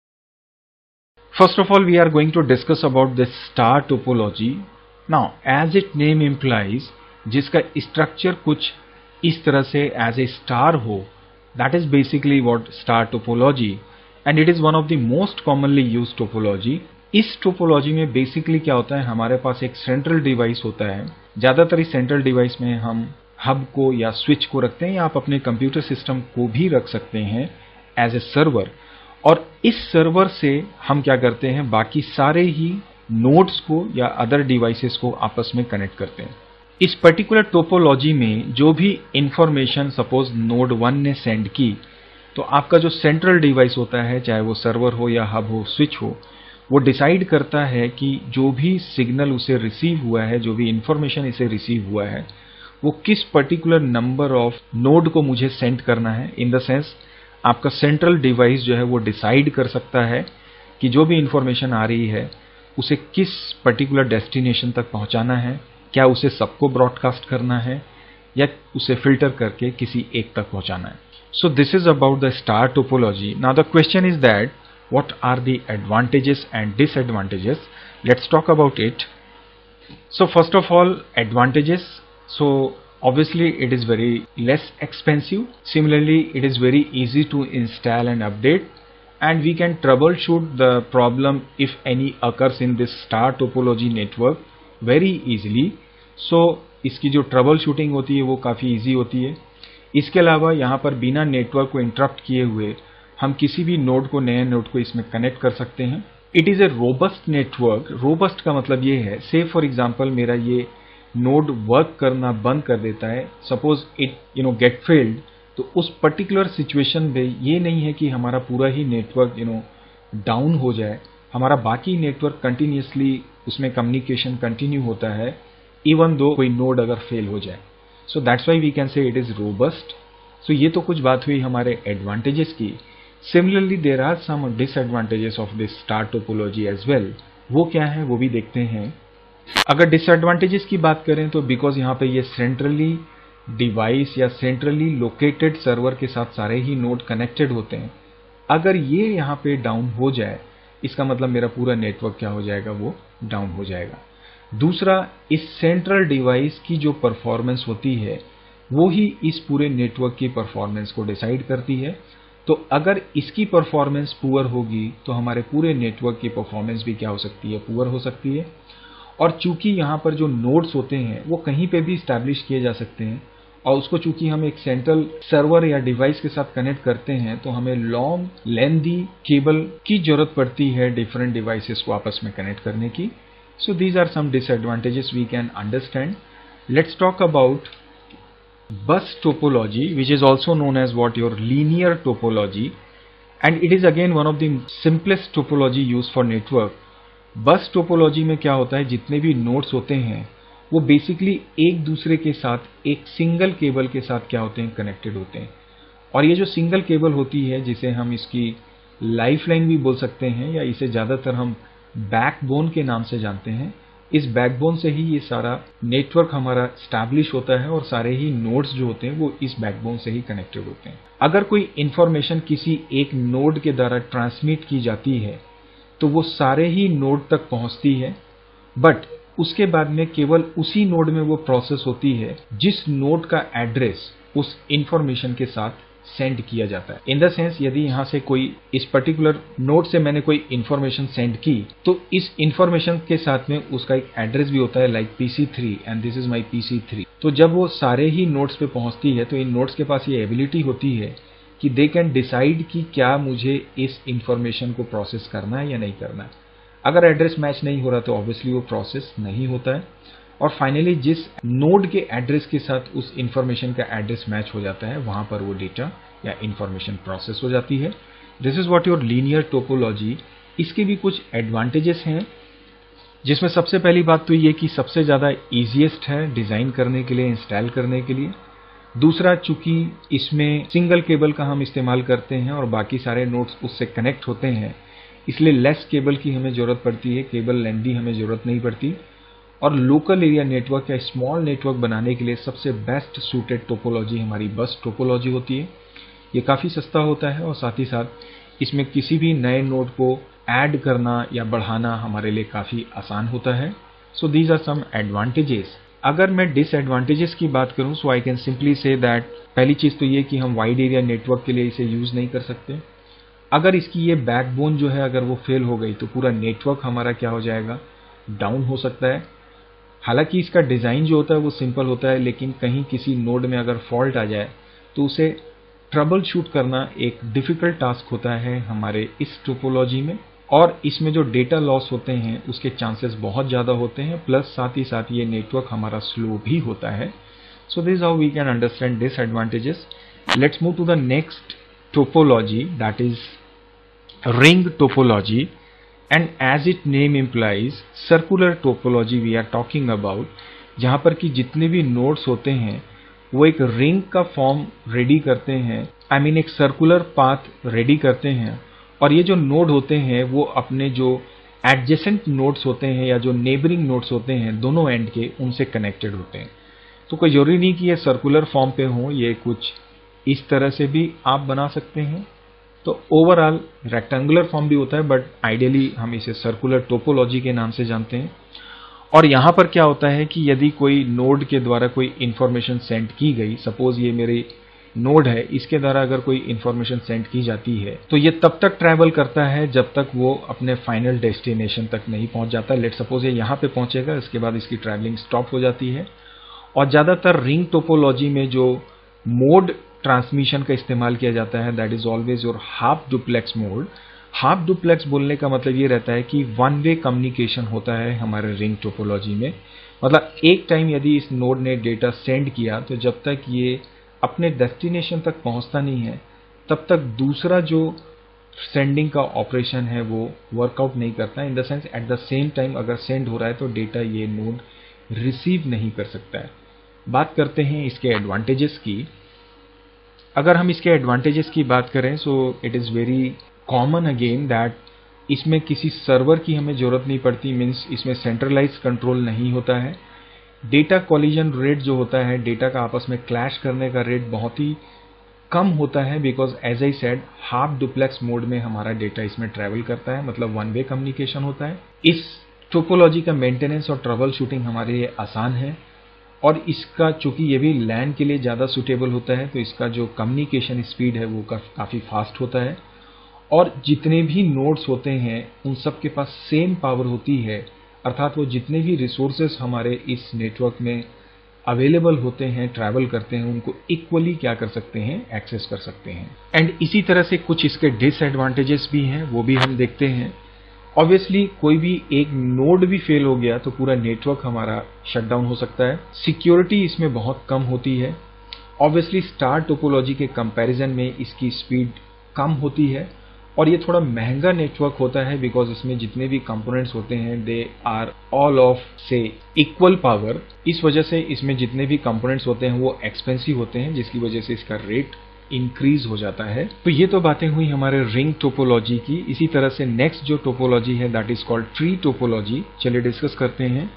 First of all we are going to discuss about the star topology. Now as it name implies, जिसका स्ट्रक्चर कुछ इस तरह से एज ए स्टार हो, that is basically what star topology, and it is one of the most commonly used topology। इस topology में basically क्या होता है, हमारे पास एक सेंट्रल डिवाइस होता है। ज्यादातर इस सेंट्रल डिवाइस में हम हब को या स्विच को रखते हैं, या आप अपने कंप्यूटर सिस्टम को भी रख सकते हैं एज ए सर्वर, और इस सर्वर से हम क्या करते हैं, बाकी सारे ही नोड्स को या अदर डिवाइसेस को आपस में कनेक्ट करते हैं। इस पर्टिकुलर टोपोलॉजी में जो भी इंफॉर्मेशन सपोज नोड वन ने सेंड की, तो आपका जो सेंट्रल डिवाइस होता है, चाहे वो सर्वर हो या हब हो, स्विच हो, वो डिसाइड करता है कि जो भी सिग्नल उसे रिसीव हुआ है, जो भी इंफॉर्मेशन इसे रिसीव हुआ है, वो किस पर्टिकुलर नंबर ऑफ नोड को मुझे सेंड करना है। इन द सेंस आपका सेंट्रल डिवाइस जो है वो डिसाइड कर सकता है कि जो भी इंफॉर्मेशन आ रही है उसे किस पर्टिकुलर डेस्टिनेशन तक पहुंचाना है, क्या उसे सबको ब्रॉडकास्ट करना है या उसे फिल्टर करके किसी एक तक पहुंचाना है। So this is about the star topology. Now the question is that what are the advantages and disadvantages. Let's talk about it. So first of all advantages, so obviously it is very less expensive. Similarly, it is very easy to install and update, and we can troubleshoot the problem if any occurs in this star topology network very easily। so इसकी जो trouble shooting होती है वो काफ़ी easy होती है। इसके अलावा यहाँ पर बिना नेटवर्क को इंटरप्ट किए हुए हम किसी भी नोड को, नए नोड को इसमें कनेक्ट कर सकते हैं। It is a robust network. Robust का मतलब ये है, से फॉर एग्जांपल मेरा ये नोड वर्क करना बंद कर देता है, suppose it you know gate failed, तो उस पर्टिकुलर सिचुएशन में ये नहीं है कि हमारा पूरा ही नेटवर्क यू नो डाउन हो जाए, हमारा बाकी नेटवर्क कंटिन्यूसली उसमें कम्युनिकेशन कंटिन्यू होता है इवन दो कोई नोड अगर फेल हो जाए। So that's why we can say it is robust. So ये तो कुछ बात हुई हमारे एडवांटेजेस की। Similarly there are some disadvantages of this star topology as well. वो क्या है वो भी देखते हैं। अगर डिसएडवांटेजेस की बात करें तो बिकॉज यहाँ पे ये सेंट्रली डिवाइस या सेंट्रली लोकेटेड सर्वर के साथ सारे ही नोड कनेक्टेड होते हैं, अगर ये यहाँ पे डाउन हो जाए इसका मतलब मेरा पूरा नेटवर्क क्या हो जाएगा, वो डाउन हो जाएगा। दूसरा, इस सेंट्रल डिवाइस की जो परफॉर्मेंस होती है वो ही इस पूरे नेटवर्क की परफॉर्मेंस को डिसाइड करती है। तो अगर इसकी परफॉर्मेंस पुअर होगी तो हमारे पूरे नेटवर्क की परफॉर्मेंस भी क्या हो सकती है, पुअर हो सकती है। और चूंकि यहाँ पर जो नोड्स होते हैं वो कहीं पे भी स्टैब्लिश किए जा सकते हैं, और उसको चूंकि हम एक सेंट्रल सर्वर या डिवाइस के साथ कनेक्ट करते हैं तो हमें लॉन्ग लेंथी केबल की जरूरत पड़ती है डिफरेंट डिवाइसेस को आपस में कनेक्ट करने की। So these are some disadvantages we can understand. Let's talk about bus topology, which is also known as what your linear topology, and it is again one of the simplest topology use for network. Bus topology में क्या होता है, जितने भी nodes होते हैं वो basically एक दूसरे के साथ एक सिंगल केबल के साथ क्या होते हैं, कनेक्टेड होते हैं। और ये जो सिंगल केबल होती है, जिसे हम इसकी लाइफलाइन भी बोल सकते हैं या इसे ज्यादातर हम बैकबोन के नाम से जानते हैं, इस बैकबोन से ही ये सारा नेटवर्क हमारा स्टैब्लिश होता है और सारे ही नोड्स जो होते हैं वो इस बैकबोन से ही कनेक्टेड होते हैं। अगर कोई इंफॉर्मेशन किसी एक नोड के द्वारा ट्रांसमिट की जाती है तो वो सारे ही नोड तक पहुंचती है, बट उसके बाद में केवल उसी नोड में वो प्रोसेस होती है जिस नोड का एड्रेस उस इंफॉर्मेशन के साथ सेंड किया जाता है। इन द सेंस, यदि यहाँ से कोई इस पर्टिकुलर नोड से मैंने कोई इंफॉर्मेशन सेंड की तो इस इंफॉर्मेशन के साथ में उसका एक एड्रेस भी होता है, like P C three, and this is my P C three. तो जब वो सारे ही नोड्स पे पहुंचती है तो इन नोड्स के पास ये एबिलिटी होती है कि दे कैन डिसाइड कि क्या मुझे इस इंफॉर्मेशन को प्रोसेस करना है या नहीं करना है। अगर एड्रेस मैच नहीं हो रहा तो ऑब्वियसली वो प्रोसेस नहीं होता है। और फाइनली जिस नोड के एड्रेस के साथ उस इंफॉर्मेशन का एड्रेस मैच हो जाता है वहां पर वो डेटा या इंफॉर्मेशन प्रोसेस हो जाती है। This is what your linear topology. इसके भी कुछ एडवांटेजेस हैं, जिसमें सबसे पहली बात तो ये कि सबसे ज्यादा इजीएस्ट है डिजाइन करने के लिए, इंस्टॉल करने के लिए। दूसरा, चूंकि इसमें सिंगल केबल का हम इस्तेमाल करते हैं और बाकी सारे नोड्स उससे कनेक्ट होते हैं, इसलिए लेस केबल की हमें जरूरत पड़ती है, केबल लेंथ हमें जरूरत नहीं पड़ती। और लोकल एरिया नेटवर्क या स्मॉल नेटवर्क बनाने के लिए सबसे बेस्ट सूटेड टोपोलॉजी हमारी बस टोपोलॉजी होती है। ये काफी सस्ता होता है और साथ ही साथ इसमें किसी भी नए नोड को ऐड करना या बढ़ाना हमारे लिए काफी आसान होता है। So these are some advantages. अगर मैं डिसएडवांटेजेस की बात करूं, so I can simply say that पहली चीज तो ये कि हम वाइड एरिया नेटवर्क के लिए इसे यूज नहीं कर सकते। अगर इसकी ये बैकबोन जो है अगर वो फेल हो गई तो पूरा नेटवर्क हमारा क्या हो जाएगा, डाउन हो सकता है। हालांकि इसका डिजाइन जो होता है वो सिंपल होता है, लेकिन कहीं किसी नोड में अगर फॉल्ट आ जाए तो उसे ट्रबल शूट करना एक डिफिकल्ट टास्क होता है हमारे इस टोपोलॉजी में। और इसमें जो डेटा लॉस होते हैं उसके चांसेस बहुत ज्यादा होते हैं, प्लस साथ ही साथ ये नेटवर्क हमारा स्लो भी होता है। So this how we can understand disadvantages. Let's move to the next topology, that is ring topology. And as it name implies, circular topology we are talking about, जहां पर कि जितने भी नोड्स होते हैं वो एक रिंग का फॉर्म रेडी करते हैं, आई I मीन mean एक सर्कुलर पाथ रेडी करते हैं। और ये जो नोड होते हैं वो अपने जो एडजेसेंट नोड्स होते हैं या जो नेबरिंग नोड्स होते हैं दोनों एंड के, उनसे कनेक्टेड होते हैं। तो कोई जरूरी नहीं कि ये सर्कुलर फॉर्म पे हो, ये कुछ इस तरह से भी आप बना सकते हैं। तो ओवरऑल रेक्टेंगुलर फॉर्म भी होता है, बट आइडियली हम इसे सर्कुलर टोपोलॉजी के नाम से जानते हैं। और यहां पर क्या होता है कि यदि कोई नोड के द्वारा कोई इंफॉर्मेशन सेंड की गई, सपोज ये मेरी नोड है, इसके द्वारा अगर कोई इंफॉर्मेशन सेंड की जाती है तो ये तब तक ट्रैवल करता है जब तक वो अपने फाइनल डेस्टिनेशन तक नहीं पहुंच जाता। लेट सपोज ये यहां पे पहुंचेगा, इसके बाद इसकी ट्रैवलिंग स्टॉप हो जाती है। और ज्यादातर रिंग टोपोलॉजी में जो मोड ट्रांसमिशन का इस्तेमाल किया जाता है that is always your half duplex mode. Half duplex बोलने का मतलब ये रहता है कि वन वे कम्युनिकेशन होता है हमारे रिंग टोपोलॉजी में। मतलब एक टाइम यदि इस नोड ने डेटा सेंड किया तो जब तक ये अपने डेस्टिनेशन तक पहुंचता नहीं है तब तक दूसरा जो सेंडिंग का ऑपरेशन है वो वर्कआउट नहीं करता। In the sense at the same time अगर सेंड हो रहा है तो डेटा ये नोड रिसीव नहीं कर सकता है। बात करते हैं इसके एडवांटेजेस की। अगर हम इसके एडवांटेजेस की बात करें, so it is very common again that इसमें किसी सर्वर की हमें जरूरत नहीं पड़ती, मीन्स इसमें सेंट्रलाइज कंट्रोल नहीं होता है। डेटा कॉलिजन रेट जो होता है, डेटा का आपस में क्लैश करने का रेट बहुत ही कम होता है, because as I said half duplex mode में हमारा डेटा इसमें ट्रेवल करता है, मतलब वन वे कम्युनिकेशन होता है। इस टोपोलॉजी का मेंटेनेंस और ट्रबल शूटिंग हमारे लिए आसान है। और इसका चूंकि ये भी लैन के लिए ज्यादा सुटेबल होता है तो इसका जो कम्युनिकेशन स्पीड है वो काफी फास्ट होता है। और जितने भी नोड्स होते हैं उन सब के पास सेम पावर होती है, अर्थात वो जितने भी रिसोर्सेस हमारे इस नेटवर्क में अवेलेबल होते हैं, ट्रैवल करते हैं, उनको इक्वली क्या कर सकते हैं, एक्सेस कर सकते हैं। एंड इसी तरह से कुछ इसके डिसएडवांटेजेस भी हैं, वो भी हम देखते हैं। ऑब्वियसली कोई भी एक नोड भी फेल हो गया तो पूरा नेटवर्क हमारा शटडाउन हो सकता है। सिक्योरिटी इसमें बहुत कम होती है। ऑब्वियसली स्टार टोपोलॉजी के कंपैरिजन में इसकी स्पीड कम होती है और ये थोड़ा महंगा नेटवर्क होता है, बिकॉज इसमें जितने भी कंपोनेंट्स होते हैं they are all of say equal power. इस वजह से इसमें जितने भी कंपोनेंट्स होते हैं वो एक्सपेंसिव होते हैं, जिसकी वजह से इसका रेट इंक्रीज हो जाता है। तो ये तो बातें हुई हमारे रिंग टोपोलॉजी की। इसी तरह से नेक्स्ट जो टोपोलॉजी है that is called tree topology. चलिए डिस्कस करते हैं।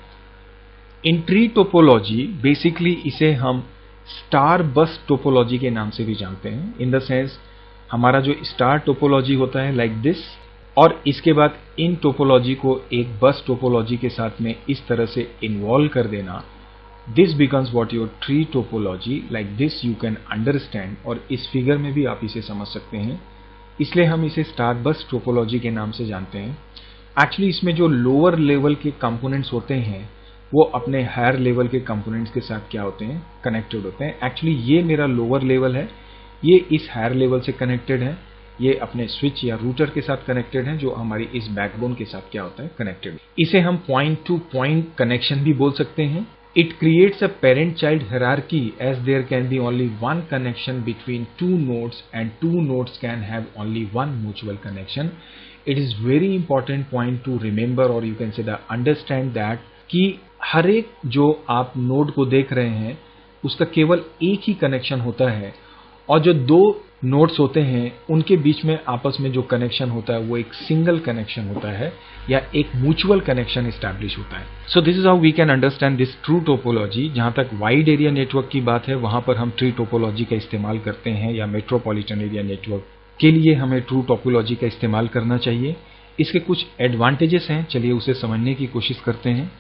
इन ट्री टोपोलॉजी बेसिकली इसे हम स्टार बस टोपोलॉजी के नाम से भी जानते हैं। इन द सेंस हमारा जो स्टार टोपोलॉजी होता है लाइक दिस, और इसके बाद इन टोपोलॉजी को एक बस टोपोलॉजी के साथ में इस तरह से इन्वॉल्व कर देना, this becomes what your tree topology. Like this you can understand, और इस फिगर में भी आप इसे समझ सकते हैं, इसलिए हम इसे स्टार बस टोपोलॉजी के नाम से जानते हैं। एक्चुअली इसमें जो लोअर लेवल के कंपोनेंट्स होते हैं वो अपने हायर लेवल के कंपोनेंट्स के साथ क्या होते हैं, कनेक्टेड होते हैं। एक्चुअली ये मेरा लोअर लेवल है, ये इस हायर लेवल से कनेक्टेड है, ये अपने स्विच या रूटर के साथ कनेक्टेड है जो हमारी इस बैकबोन के साथ क्या होता है कनेक्टेड। इसे हम पॉइंट टू पॉइंट कनेक्शन भी बोल सकते हैं। It creates a parent-child hierarchy as there can be only one connection between two nodes and two nodes can have only one mutual connection. It is very important point to remember or you can say that understand that कि हर एक जो आप node को देख रहे हैं उसका केवल एक ही कनेक्शन होता है और जो दो नोड्स होते हैं उनके बीच में आपस में जो कनेक्शन होता है वो एक सिंगल कनेक्शन होता है या एक म्यूचुअल कनेक्शन एस्टैब्लिश होता है। So this is how we can understand this true topology. जहां तक वाइड एरिया नेटवर्क की बात है वहां पर हम ट्री टोपोलॉजी का इस्तेमाल करते हैं या मेट्रोपॉलिटन एरिया नेटवर्क के लिए हमें ट्रू टोपोलॉजी का इस्तेमाल करना चाहिए। इसके कुछ एडवांटेजेस हैं, चलिए उसे समझने की कोशिश करते हैं।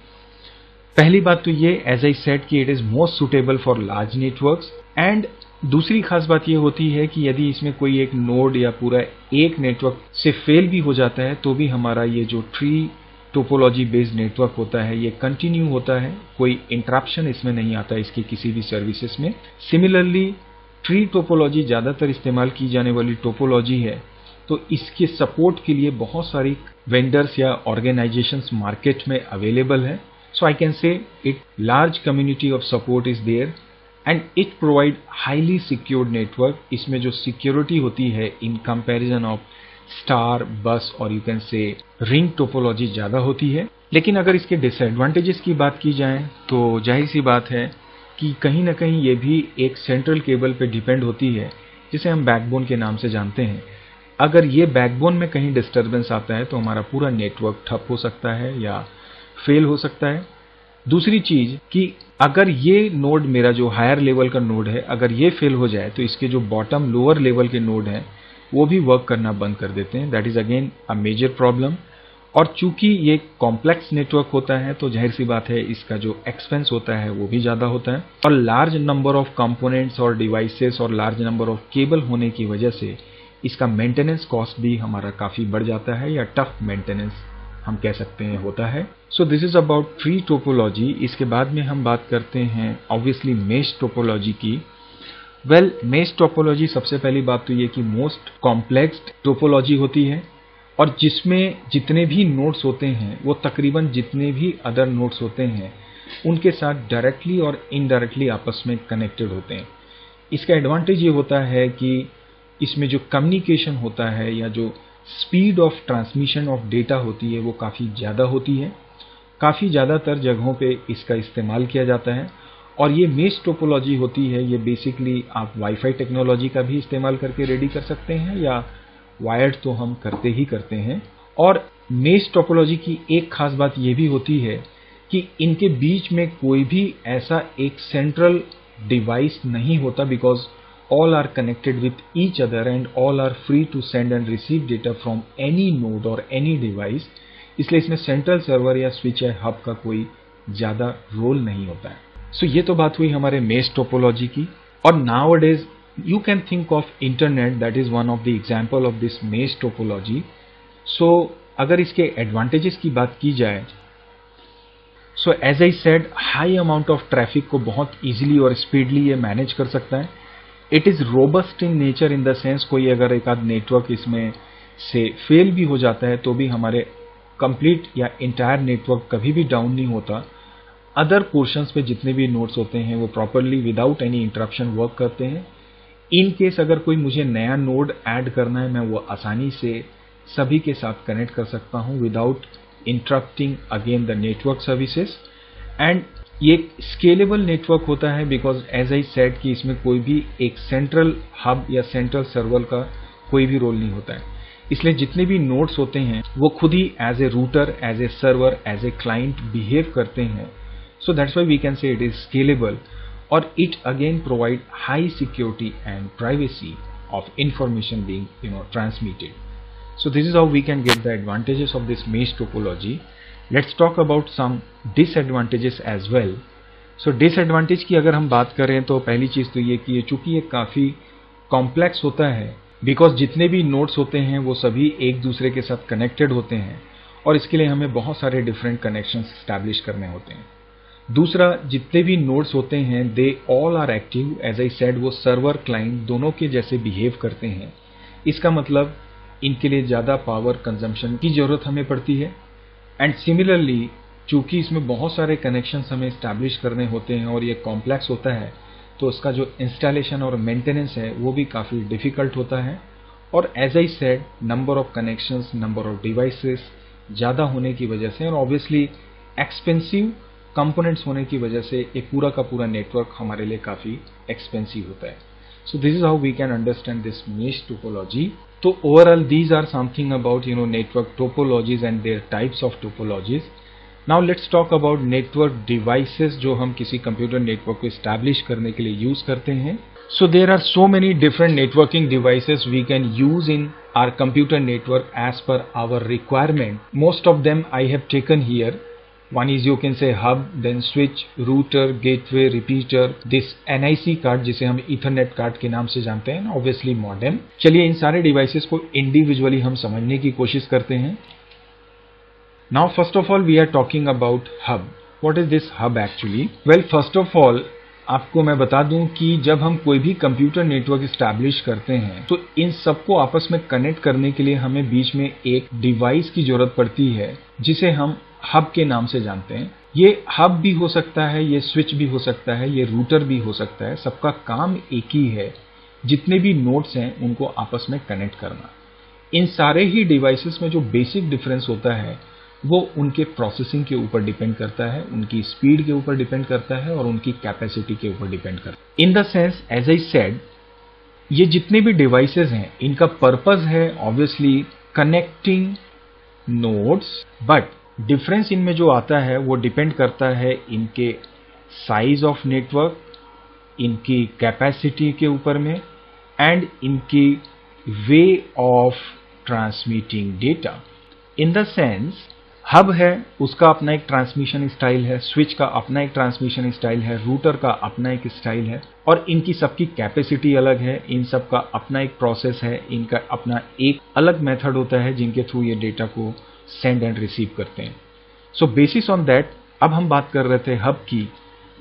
पहली बात तो ये एज आई सेड कि it is most suitable for large networks and दूसरी खास बात यह होती है कि यदि इसमें कोई एक नोड या पूरा एक नेटवर्क से फेल भी हो जाता है तो भी हमारा ये जो ट्री टोपोलॉजी बेस्ड नेटवर्क होता है ये कंटिन्यू होता है, कोई इंटरप्शन इसमें नहीं आता इसकी किसी भी सर्विसेज में। सिमिलरली ट्री टोपोलॉजी ज्यादातर इस्तेमाल की जाने वाली टोपोलॉजी है तो इसके सपोर्ट के लिए बहुत सारी वेंडर्स या ऑर्गेनाइजेशंस मार्केट में अवेलेबल है। So I can say it large community of support is there and it provide highly secured network. इसमें जो सिक्योरिटी होती है इन कंपैरिजन ऑफ स्टार बस और you can say ring topology ज्यादा होती है। लेकिन अगर इसके डिसएडवांटेजेस की बात की जाए तो जाहिर सी बात है कि कहीं ना कहीं ये भी एक सेंट्रल केबल पे डिपेंड होती है जिसे हम बैकबोन के नाम से जानते हैं। अगर ये बैकबोन में कहीं डिस्टर्बेंस आता है तो हमारा पूरा नेटवर्क ठप हो सकता है या फेल हो सकता है। दूसरी चीज कि अगर ये नोड मेरा जो हायर लेवल का नोड है अगर ये फेल हो जाए तो इसके जो बॉटम लोअर लेवल के नोड हैं वो भी वर्क करना बंद कर देते हैं। That is again a major problem. और चूंकि ये कॉम्प्लेक्स नेटवर्क होता है तो जाहिर सी बात है इसका जो एक्सपेंस होता है वो भी ज्यादा होता है और लार्ज नंबर ऑफ कंपोनेंट्स और डिवाइसेस और लार्ज नंबर ऑफ केबल होने की वजह से इसका मेंटेनेंस कॉस्ट भी हमारा काफी बढ़ जाता है या टफ मेंटेनेंस हम कह सकते हैं होता है। So this is about tree topology. इसके बाद में हम बात करते हैं ऑब्वियसली मेश टोपोलॉजी की। वेल मेश टोपोलॉजी सबसे पहली बात तो ये कि मोस्ट कॉम्प्लेक्स टोपोलॉजी होती है और जिसमें जितने भी नोड्स होते हैं वो तकरीबन जितने भी अदर नोड्स होते हैं उनके साथ डायरेक्टली और इनडायरेक्टली आपस में कनेक्टेड होते हैं। इसका एडवांटेज ये होता है कि इसमें जो कम्युनिकेशन होता है या जो speed of transmission of data होती है वो काफ़ी ज़्यादा होती है। काफ़ी ज़्यादातर जगहों पे इसका इस्तेमाल किया जाता है और ये मेश टोपोलॉजी होती है ये बेसिकली आप वाईफाई टेक्नोलॉजी का भी इस्तेमाल करके रेडी कर सकते हैं या वायर्ड तो हम करते ही करते हैं। और मेश टोपोलॉजी की एक खास बात ये भी होती है कि इनके बीच में कोई भी ऐसा एक सेंट्रल डिवाइस नहीं होता because all are connected with each other and all are free to send and receive data from any node or any device। इसलिए इसमें सेंट्रल सर्वर या स्विच या हब का कोई ज्यादा रोल नहीं होता है। सो so, ये तो बात हुई हमारे मेश टोपोलॉजी की। और now days you can think of internet that is one of the example of this mesh topology. So अगर इसके एडवांटेजेस की बात की जाए so as I said high amount of traffic को बहुत इजीली और स्पीडली ये मैनेज कर सकता है। It is robust in nature in the sense कोई अगर एक आध नेटवर्क इसमें से फेल भी हो जाता है तो भी हमारे कंप्लीट या इंटायर नेटवर्क कभी भी डाउन नहीं होता। अदर पोर्शंस पे जितने भी नोड्स होते हैं वो properly without any interruption work करते हैं। इन केस अगर कोई मुझे नया नोड ऐड करना है मैं वो आसानी से सभी के साथ कनेक्ट कर सकता हूं without interrupting again the network services. And ये स्केलेबल नेटवर्क होता है बिकॉज एज आई सेड कि इसमें कोई भी एक सेंट्रल हब या सेंट्रल सर्वर का कोई भी रोल नहीं होता है। इसलिए जितने भी नोड्स होते हैं वो खुद ही as a router as a server as a client behave करते हैं। So that's why we can say it is scalable और it again provide high security and privacy of information being you know transmitted. So this is how we can get the advantages of this mesh topology. Let's talk about some disadvantages as well. So disadvantage की अगर हम बात करें तो पहली चीज तो ये कि ये चूंकि ये काफी कॉम्प्लेक्स होता है बिकॉज जितने भी नोड्स होते हैं वो सभी एक दूसरे के साथ कनेक्टेड होते हैं और इसके लिए हमें बहुत सारे डिफरेंट कनेक्शंस एस्टैब्लिश करने होते हैं। दूसरा जितने भी नोड्स होते हैं they all are active as I said वो सर्वर क्लाइंट दोनों के जैसे बिहेव करते हैं। इसका मतलब इनके लिए ज़्यादा पावर कंजम्पशन की ज़रूरत हमें पड़ती है। एंड सिमिलरली चूंकि इसमें बहुत सारे कनेक्शंस हमें इस्टेब्लिश करने होते हैं और ये कॉम्प्लेक्स होता है, तो उसका जो इंस्टॉलेशन और मेंटेनेंस है वो भी काफ़ी डिफ़िकल्ट होता है। और as I said, number of connections, number of devices ज़्यादा होने की वजह से और ऑब्वियसली एक्सपेंसिव कंपोनेंट्स होने की वजह से एक पूरा का पूरा नेटवर्क हमारे लिए काफ़ी एक्सपेंसिव होता है। So this is how we can understand this mesh topology. तो overall these are something about you know network topologies and their types of topologies. Now let's talk about network devices जो हम किसी computer network को establish करने के लिए use करते हैं। So there are so many different networking devices we can use in our computer network as per our requirement. Most of them I have taken here. One is you can say hub, then switch, router, gateway, repeater, this N I C card जिसे हम Ethernet card के नाम से जानते हैं, obviously modem. चलिए इन सारे devices को individually हम समझने की कोशिश करते हैं। Now first of all we are talking about hub. What is this hub actually? Well, first of all आपको मैं बता दूं कि जब हम कोई भी कंप्यूटर नेटवर्क इस्टेब्लिश करते हैं तो इन सबको आपस में कनेक्ट करने के लिए हमें बीच में एक डिवाइस की जरूरत पड़ती है जिसे हम हब के नाम से जानते हैं। ये हब भी हो सकता है, ये स्विच भी हो सकता है, ये रूटर भी हो सकता है। सबका काम एक ही है, जितने भी नोड्स हैं उनको आपस में कनेक्ट करना। इन सारे ही डिवाइसेस में जो बेसिक डिफरेंस होता है वो उनके प्रोसेसिंग के ऊपर डिपेंड करता है, उनकी स्पीड के ऊपर डिपेंड करता है और उनकी कैपेसिटी के ऊपर डिपेंड करता है। In the sense as I said, ये जितने भी डिवाइसेस हैं इनका पर्पस है obviously connecting nodes, but difference इनमें जो आता है वो डिपेंड करता है इनके साइज ऑफ नेटवर्क, इनकी कैपेसिटी के ऊपर में एंड इनकी way of transmitting data. In the sense hub है उसका अपना एक ट्रांसमिशन स्टाइल है, स्विच का अपना एक ट्रांसमिशन स्टाइल है, रूटर का अपना एक स्टाइल है और इनकी सबकी कैपेसिटी अलग है, इन सब का अपना एक प्रोसेस है, इनका अपना एक अलग मेथड होता है जिनके थ्रू ये डेटा को सेंड एंड रिसीव करते हैं। सो बेसिस ऑन दैट अब हम बात कर रहे थे हब की।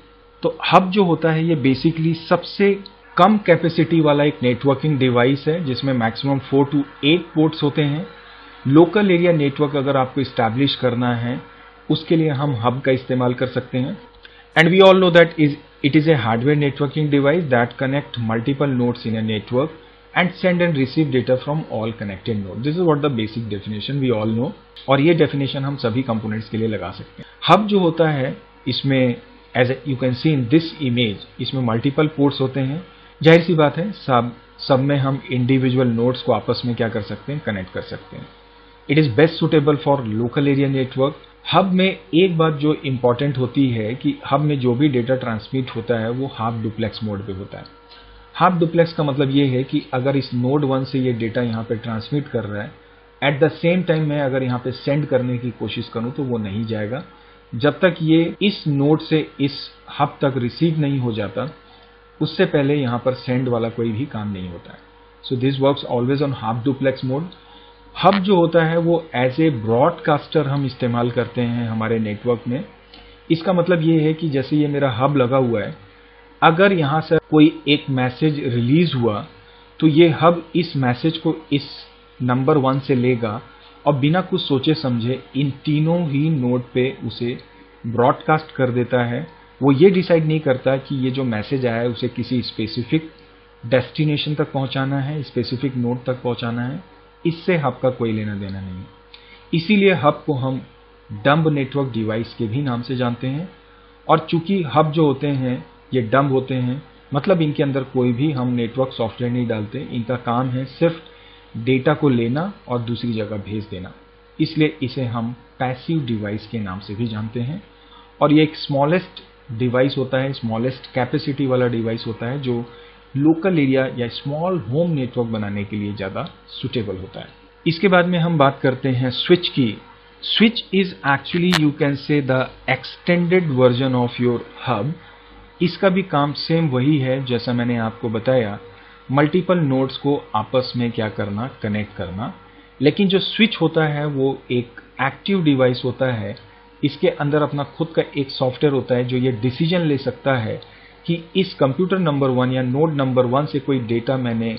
तो हब जो होता है ये बेसिकली सबसे कम कैपेसिटी वाला एक नेटवर्किंग डिवाइस है जिसमें maximum four to eight ports होते हैं। लोकल एरिया नेटवर्क अगर आपको इस्टेब्लिश करना है उसके लिए हम हब का इस्तेमाल कर सकते हैं। And we all know that is it is a hardware networking device that connect multiple nodes in a network and send and receive data from all connected node. This is what the basic definition we all know, और ये definition हम सभी components के लिए लगा सकते हैं। Hub जो होता है इसमें as you can see in this image, इसमें मल्टीपल पोर्ट्स होते हैं। जाहिर सी बात है सब सब में हम इंडिविजुअल नोड्स को आपस में क्या कर सकते हैं, कनेक्ट कर सकते हैं। It is best suitable for local area network. Hub में एक बात जो इंपॉर्टेंट होती है कि हब में जो भी डेटा ट्रांसमिट होता है वो हाफ डुप्लेक्स मोड पे होता है। हाफ डुप्लेक्स का मतलब ये है कि अगर इस नोड वन से ये डेटा यहाँ पे ट्रांसमिट कर रहा है, एट द सेम टाइम मैं अगर यहाँ पे सेंड करने की कोशिश करूँ तो वो नहीं जाएगा जब तक ये इस नोड से इस हब तक रिसीव नहीं हो जाता, उससे पहले यहाँ पर सेंड वाला कोई भी काम नहीं होता है। So this works always on half duplex mode. Hub जो होता है वो एज ए ब्रॉडकास्टर हम इस्तेमाल करते हैं हमारे नेटवर्क में। इसका मतलब ये है कि जैसे ये मेरा हब लगा हुआ है, अगर यहाँ से कोई एक मैसेज रिलीज हुआ तो ये हब इस मैसेज को इस नंबर वन से लेगा और बिना कुछ सोचे समझे इन तीनों ही नोड पे उसे ब्रॉडकास्ट कर देता है। वो ये डिसाइड नहीं करता कि ये जो मैसेज आया है उसे किसी स्पेसिफिक डेस्टिनेशन तक पहुंचाना है, स्पेसिफिक नोड तक पहुंचाना है, इससे हब का कोई लेना देना नहीं है। इसीलिए हब को हम डंब नेटवर्क डिवाइस के भी नाम से जानते हैं। और चूंकि हब जो होते हैं ये डंब होते हैं, मतलब इनके अंदर कोई भी हम नेटवर्क सॉफ्टवेयर नहीं डालते, इनका काम है सिर्फ डेटा को लेना और दूसरी जगह भेज देना, इसलिए इसे हम पैसिव डिवाइस के नाम से भी जानते हैं। और ये एक स्मॉलेस्ट डिवाइस होता है, स्मॉलेस्ट कैपेसिटी वाला डिवाइस होता है जो लोकल एरिया या स्मॉल होम नेटवर्क बनाने के लिए ज़्यादा सुटेबल होता है। इसके बाद में हम बात करते हैं स्विच की। Switch is actually you can say the extended version of your hub. इसका भी काम सेम वही है जैसा मैंने आपको बताया, मल्टीपल नोड्स को आपस में क्या करना, कनेक्ट करना। लेकिन जो स्विच होता है वो एक एक्टिव डिवाइस होता है। इसके अंदर अपना खुद का एक सॉफ्टवेयर होता है जो ये डिसीजन ले सकता है कि इस कंप्यूटर नंबर वन या नोड नंबर वन से कोई डेटा मैंने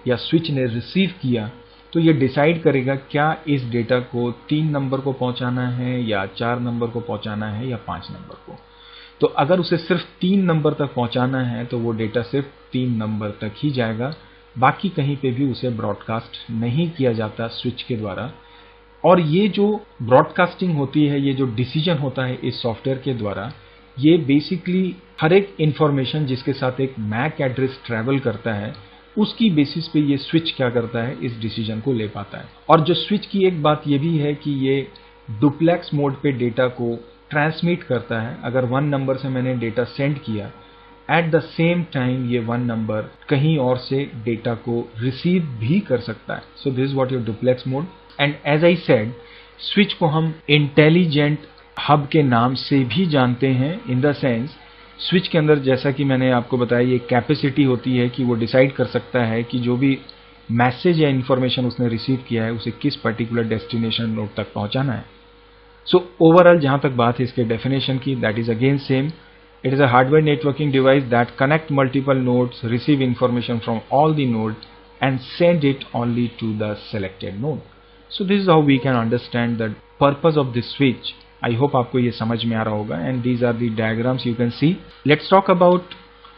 या स्विच ने रिसीव किया तो ये डिसाइड करेगा क्या इस डेटा को तीन नंबर को पहुंचाना है या चार नंबर को पहुंचाना है या पांच नंबर को। तो अगर उसे सिर्फ तीन नंबर तक पहुंचाना है तो वो डेटा सिर्फ तीन नंबर तक ही जाएगा, बाकी कहीं पे भी उसे ब्रॉडकास्ट नहीं किया जाता स्विच के द्वारा। और ये जो ब्रॉडकास्टिंग होती है, ये जो डिसीजन होता है इस सॉफ्टवेयर के द्वारा, ये बेसिकली हर एक इंफॉर्मेशन जिसके साथ एक मैक एड्रेस ट्रैवल करता है उसकी बेसिस पे ये स्विच क्या करता है, इस डिसीजन को ले पाता है। और जो स्विच की एक बात ये भी है कि ये डुप्लेक्स मोड पे डेटा को ट्रांसमिट करता है। अगर वन नंबर से मैंने डेटा सेंड किया, एट द सेम टाइम ये वन नंबर कहीं और से डेटा को रिसीव भी कर सकता है। So this is what your duplex mode. And as I said, switch को हम इंटेलिजेंट हब के नाम से भी जानते हैं, इन द सेंस स्विच के अंदर जैसा कि मैंने आपको बताया ये कैपेसिटी होती है कि वो डिसाइड कर सकता है कि जो भी मैसेज या इंफॉर्मेशन उसने रिसीव किया है उसे किस पर्टिकुलर डेस्टिनेशन नोड तक पहुंचाना है। सो ओवरऑल जहां तक बात है इसके डेफिनेशन की, that is again same. It is a hardware networking device that connect multiple nodes, receive information from all the node and send it only to the selected node. So this is how we can understand the purpose of this switch. I hope आपको ये समझ में आ रहा होगा। And these are the diagrams you can see. Let's talk about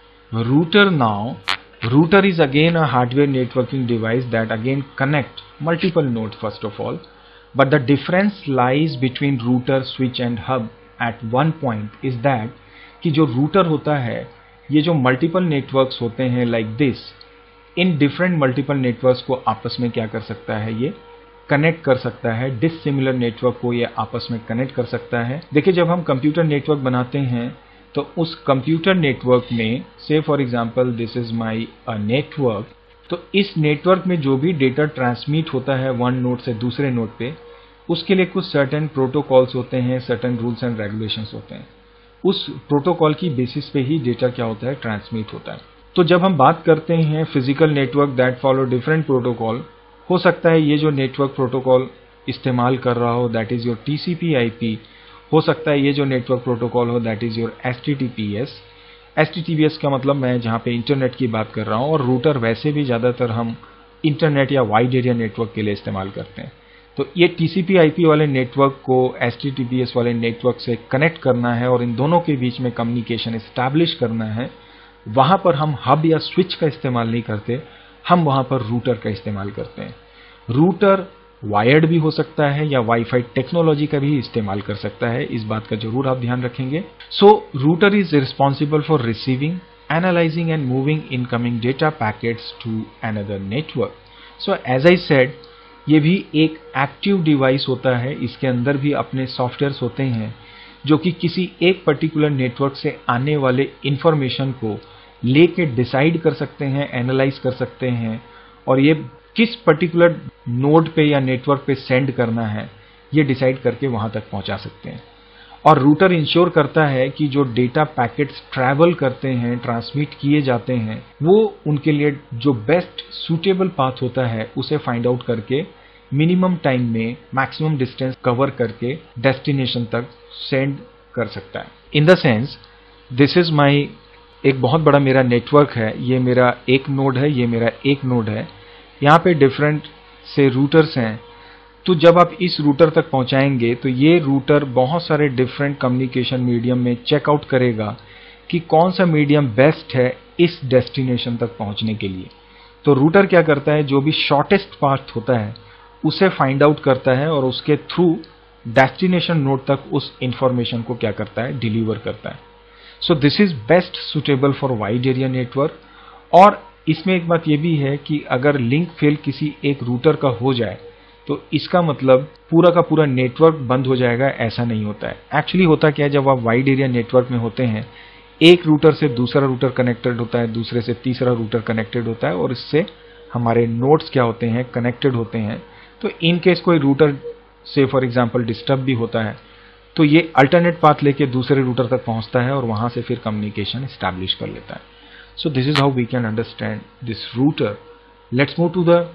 router now. Router is again a hardware networking device that again connect multiple nodes first of all, but the difference lies between router, switch and hub at one point is that कि जो router होता है, ये जो multiple networks होते हैं like this, in different multiple networks को आपस में क्या कर सकता है, ये कनेक्ट कर सकता है। डिसिमिलर नेटवर्क को ये आपस में कनेक्ट कर सकता है। देखिए, जब हम कंप्यूटर नेटवर्क बनाते हैं तो उस कंप्यूटर नेटवर्क में, say for example this is my a network, तो इस नेटवर्क में जो भी डेटा ट्रांसमिट होता है वन नोड से दूसरे नोड पे, उसके लिए कुछ सर्टेन प्रोटोकॉल्स होते हैं, सर्टेन रूल्स एंड रेगुलेशंस होते हैं। उस प्रोटोकॉल की बेसिस पे ही डेटा क्या होता है, ट्रांसमिट होता है। तो जब हम बात करते हैं physical network that follow different protocol, हो सकता है ये जो नेटवर्क प्रोटोकॉल इस्तेमाल कर रहा हो that is your TCP IP, हो सकता है ये जो नेटवर्क प्रोटोकॉल हो that is your HTTPS. HTTPS का मतलब मैं जहां पे इंटरनेट की बात कर रहा हूं, और रूटर वैसे भी ज्यादातर हम इंटरनेट या वाइड एरिया नेटवर्क के लिए इस्तेमाल करते हैं। तो ये टीसीपी आईपी वाले नेटवर्क को एचटीटीपीएस वाले नेटवर्क से कनेक्ट करना है और इन दोनों के बीच में कम्युनिकेशन एस्टैब्लिश करना है। वहां पर हम हब या स्विच का इस्तेमाल नहीं करते, हम वहां पर रूटर का इस्तेमाल करते हैं। रूटर वायर्ड भी हो सकता है या वाईफाई टेक्नोलॉजी का भी इस्तेमाल कर सकता है, इस बात का जरूर आप ध्यान रखेंगे। So router is responsible for receiving, analysing and moving incoming data packets to another network. So as I said, ये भी एक एक्टिव डिवाइस होता है, इसके अंदर भी अपने सॉफ्टवेयर्स होते हैं जो कि किसी एक पर्टिकुलर नेटवर्क से आने वाले इंफॉर्मेशन को लेके डिसाइड कर सकते हैं, एनालाइज कर सकते हैं, और ये किस पर्टिकुलर नोड पे या नेटवर्क पे सेंड करना है ये डिसाइड करके वहां तक पहुंचा सकते हैं। और रूटर इंश्योर करता है कि जो डेटा पैकेट्स ट्रैवल करते हैं, ट्रांसमिट किए जाते हैं, वो उनके लिए जो बेस्ट सूटेबल पाथ होता है उसे फाइंड आउट करके मिनिमम टाइम में मैक्सिमम डिस्टेंस कवर करके डेस्टिनेशन तक सेंड कर सकता है। In the sense, this is my, एक बहुत बड़ा मेरा नेटवर्क है, ये मेरा एक नोड है, ये मेरा एक नोड है, यहाँ पे डिफरेंट से रूटर्स हैं। तो जब आप इस रूटर तक पहुंचाएंगे तो ये रूटर बहुत सारे डिफरेंट कम्युनिकेशन मीडियम में चेकआउट करेगा कि कौन सा मीडियम बेस्ट है इस डेस्टिनेशन तक पहुंचने के लिए। तो रूटर क्या करता है, जो भी शॉर्टेस्ट पाथ होता है उसे फाइंड आउट करता है और उसके थ्रू डेस्टिनेशन नोड तक उस इंफॉर्मेशन को क्या करता है, डिलीवर करता है। So this is best suitable for wide area network. और इसमें एक बात यह भी है कि अगर लिंक फेल किसी एक रूटर का हो जाए तो इसका मतलब पूरा का पूरा नेटवर्क बंद हो जाएगा, ऐसा नहीं होता है। एक्चुअली होता क्या है, जब आप वाइड एरिया नेटवर्क में होते हैं, एक रूटर से दूसरा रूटर कनेक्टेड होता है, दूसरे से तीसरा रूटर कनेक्टेड होता है, और इससे हमारे नोड्स क्या होते हैं, कनेक्टेड होते हैं। तो इन केस कोई रूटर से फॉर एग्जांपल डिस्टर्ब भी होता है तो ये अल्टरनेट पाथ लेके दूसरे रूटर तक पहुंचता है और वहां से फिर कम्युनिकेशन एस्टैब्लिश कर लेता है। So this is how we can understand this router. Let's move to the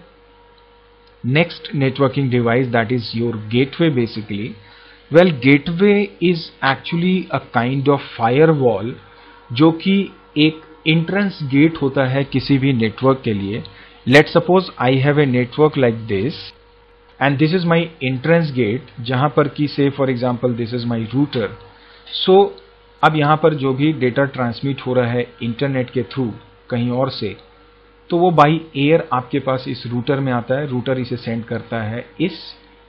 next networking device, that is your gateway basically. Well, gateway is actually a kind of firewall जो कि एक entrance gate होता है किसी भी network के लिए। Let suppose I have a network like this and this is my entrance gate, जहां पर कि से for example this is my router. So अब यहां पर जो भी डेटा ट्रांसमिट हो रहा है इंटरनेट के थ्रू कहीं और से, तो वो बाई एयर आपके पास इस रूटर में आता है। रूटर इसे सेंड करता है इस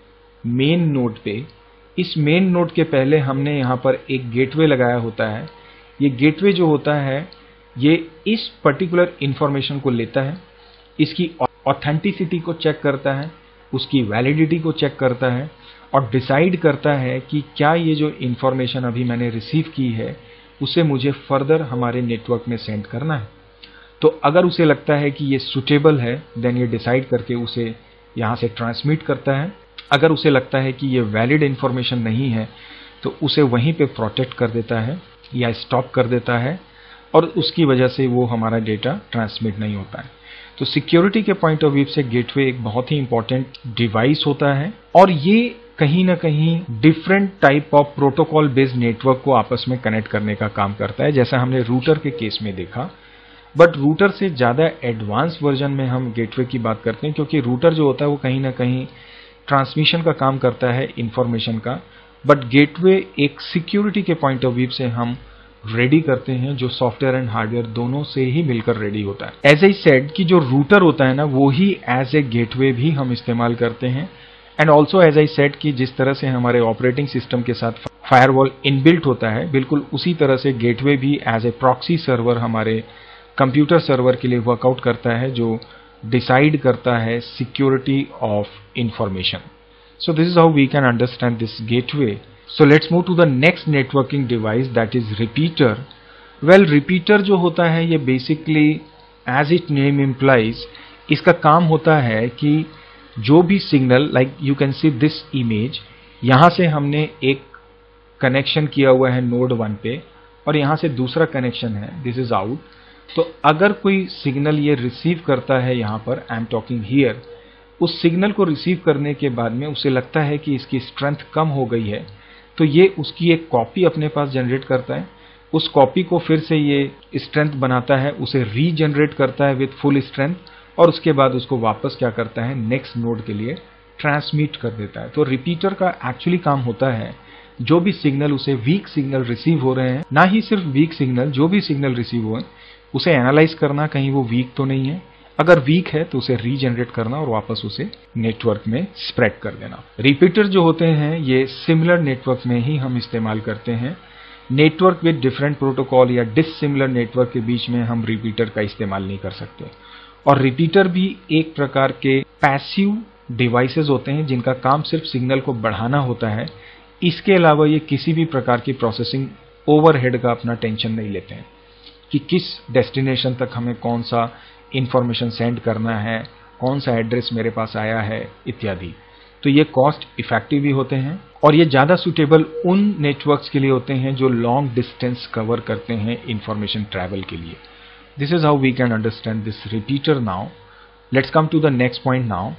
मेन नोड पे। इस मेन नोड के पहले हमने यहाँ पर एक गेटवे लगाया होता है। ये गेटवे जो होता है ये इस पर्टिकुलर इंफॉर्मेशन को लेता है, इसकी ऑथेंटिसिटी को चेक करता है, उसकी वैलिडिटी को चेक करता है और डिसाइड करता है कि क्या ये जो इंफॉर्मेशन अभी मैंने रिसीव की है उसे मुझे फर्दर हमारे नेटवर्क में सेंड करना है। तो अगर उसे लगता है कि ये सुटेबल है, देन ये डिसाइड करके उसे यहाँ से ट्रांसमिट करता है। अगर उसे लगता है कि ये वैलिड इंफॉर्मेशन नहीं है तो उसे वहीं पे प्रोटेक्ट कर देता है या स्टॉप कर देता है और उसकी वजह से वो हमारा डेटा ट्रांसमिट नहीं होता है। तो सिक्योरिटी के पॉइंट ऑफ व्यू से गेटवे एक बहुत ही इंपॉर्टेंट डिवाइस होता है और ये कहीं ना कहीं different type of protocol based network को आपस में कनेक्ट करने का काम करता है, जैसा हमने रूटर के केस में देखा। बट रूटर से ज़्यादा एडवांस वर्जन में हम गेटवे की बात करते हैं, क्योंकि रूटर जो होता है वो कहीं ना कहीं ट्रांसमिशन का काम करता है इंफॉर्मेशन का, बट गेटवे एक सिक्योरिटी के पॉइंट ऑफ व्यू से हम रेडी करते हैं, जो सॉफ्टवेयर एंड हार्डवेयर दोनों से ही मिलकर रेडी होता है। एज आई सेड कि जो रूटर होता है ना वो ही एज ए गेटवे भी हम इस्तेमाल करते हैं। And also as I said कि जिस तरह से हमारे ऑपरेटिंग सिस्टम के साथ फायरवॉल इनबिल्ट होता है, बिल्कुल उसी तरह से गेटवे भी एज ए प्रॉक्सी सर्वर हमारे कंप्यूटर सर्वर के लिए वर्कआउट करता है, जो डिसाइड करता है security of information. So this is how we can understand this gateway. So let's move to the next networking device, that is repeater. Well, repeater जो होता है ये basically as its name implies, इसका काम होता है कि जो भी signal, like you can see this image, यहाँ से हमने एक कनेक्शन किया हुआ है नोड वन पे और यहाँ से दूसरा कनेक्शन है, this is out. तो अगर कोई सिग्नल ये रिसीव करता है यहाँ पर, आई एम टॉकिंग हियर, उस सिग्नल को रिसीव करने के बाद में उसे लगता है कि इसकी स्ट्रेंथ कम हो गई है, तो ये उसकी एक कॉपी अपने पास जनरेट करता है। उस कॉपी को फिर से ये स्ट्रेंथ बनाता है, उसे रीजनरेट करता है विथ फुल स्ट्रेंथ और उसके बाद उसको वापस क्या करता है, नेक्स्ट नोड के लिए ट्रांसमिट कर देता है। तो रिपीटर का एक्चुअली काम होता है जो भी सिग्नल उसे वीक सिग्नल रिसीव हो रहे हैं, ना ही सिर्फ वीक सिग्नल, जो भी सिग्नल रिसीव हुए उसे एनालाइज करना, कहीं वो वीक तो नहीं है, अगर वीक है तो उसे रीजनरेट करना और वापस उसे नेटवर्क में स्प्रेड कर देना। रिपीटर जो होते हैं ये सिमिलर नेटवर्क में ही हम इस्तेमाल करते हैं। नेटवर्क विद डिफरेंट प्रोटोकॉल या डिससिमिलर नेटवर्क के बीच में हम रिपीटर का इस्तेमाल नहीं कर सकते। और रिपीटर भी एक प्रकार के पैसिव डिवाइसेस होते हैं जिनका काम सिर्फ सिग्नल को बढ़ाना होता है। इसके अलावा ये किसी भी प्रकार की प्रोसेसिंग ओवरहेड का अपना टेंशन नहीं लेते हैं कि किस डेस्टिनेशन तक हमें कौन सा इंफॉर्मेशन सेंड करना है, कौन सा एड्रेस मेरे पास आया है इत्यादि। तो ये कॉस्ट इफेक्टिव भी होते हैं और ये ज्यादा सुटेबल उन नेटवर्क्स के लिए होते हैं जो लॉन्ग डिस्टेंस कवर करते हैं इंफॉर्मेशन ट्रैवल के लिए। This is how we can understand this repeater. Now let's come to the next point. Now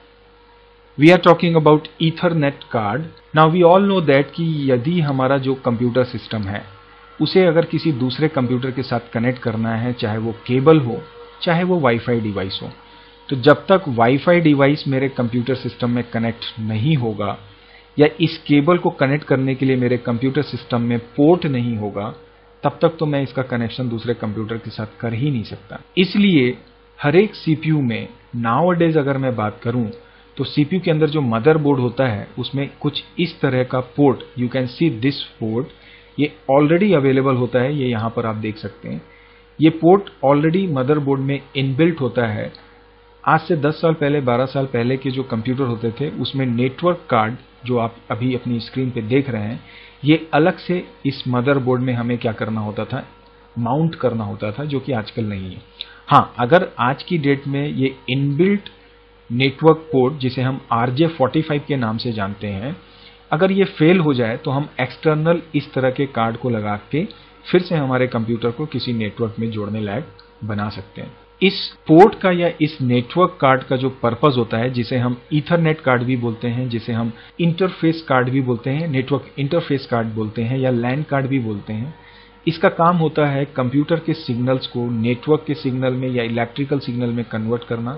we are talking about ethernet card. Now we all know that कि यदि हमारा जो computer system है उसे अगर किसी दूसरे कंप्यूटर के साथ कनेक्ट करना है, चाहे वो केबल हो चाहे वो वाईफाई डिवाइस हो, तो जब तक वाईफाई डिवाइस मेरे कंप्यूटर सिस्टम में कनेक्ट नहीं होगा या इस केबल को कनेक्ट करने के लिए मेरे कंप्यूटर सिस्टम में पोर्ट नहीं होगा, तब तक तो मैं इसका कनेक्शन दूसरे कंप्यूटर के साथ कर ही नहीं सकता। इसलिए हर एक सीपीयू में नाउअडेज अगर मैं बात करूं तो सीपीयू के अंदर जो मदरबोर्ड होता है उसमें कुछ इस तरह का port, you can see this port, ये ऑलरेडी अवेलेबल होता है। ये यहां पर आप देख सकते हैं, ये पोर्ट ऑलरेडी मदरबोर्ड में इनबिल्ट होता है। आज से दस साल पहले, बारह साल पहले के जो कंप्यूटर होते थे उसमें नेटवर्क कार्ड जो आप अभी अपनी स्क्रीन पे देख रहे हैं, ये अलग से इस मदरबोर्ड में हमें क्या करना होता था, माउंट करना होता था, जो कि आजकल नहीं है। हाँ, अगर आज की डेट में ये इनबिल्ट नेटवर्क पोर्ट जिसे हम आर जे फोर्टी फाइव के नाम से जानते हैं, अगर ये फेल हो जाए तो हम एक्सटर्नल इस तरह के कार्ड को लगा के फिर से हमारे कंप्यूटर को किसी नेटवर्क में जोड़ने लायक बना सकते हैं। इस पोर्ट का या इस नेटवर्क कार्ड का जो पर्पस होता है, जिसे हम ईथरनेट कार्ड भी बोलते हैं, जिसे हम इंटरफेस कार्ड भी बोलते हैं, नेटवर्क इंटरफेस कार्ड बोलते हैं या लैन कार्ड भी बोलते हैं, इसका काम होता है कंप्यूटर के सिग्नल्स को नेटवर्क के सिग्नल में या इलेक्ट्रिकल सिग्नल में कन्वर्ट करना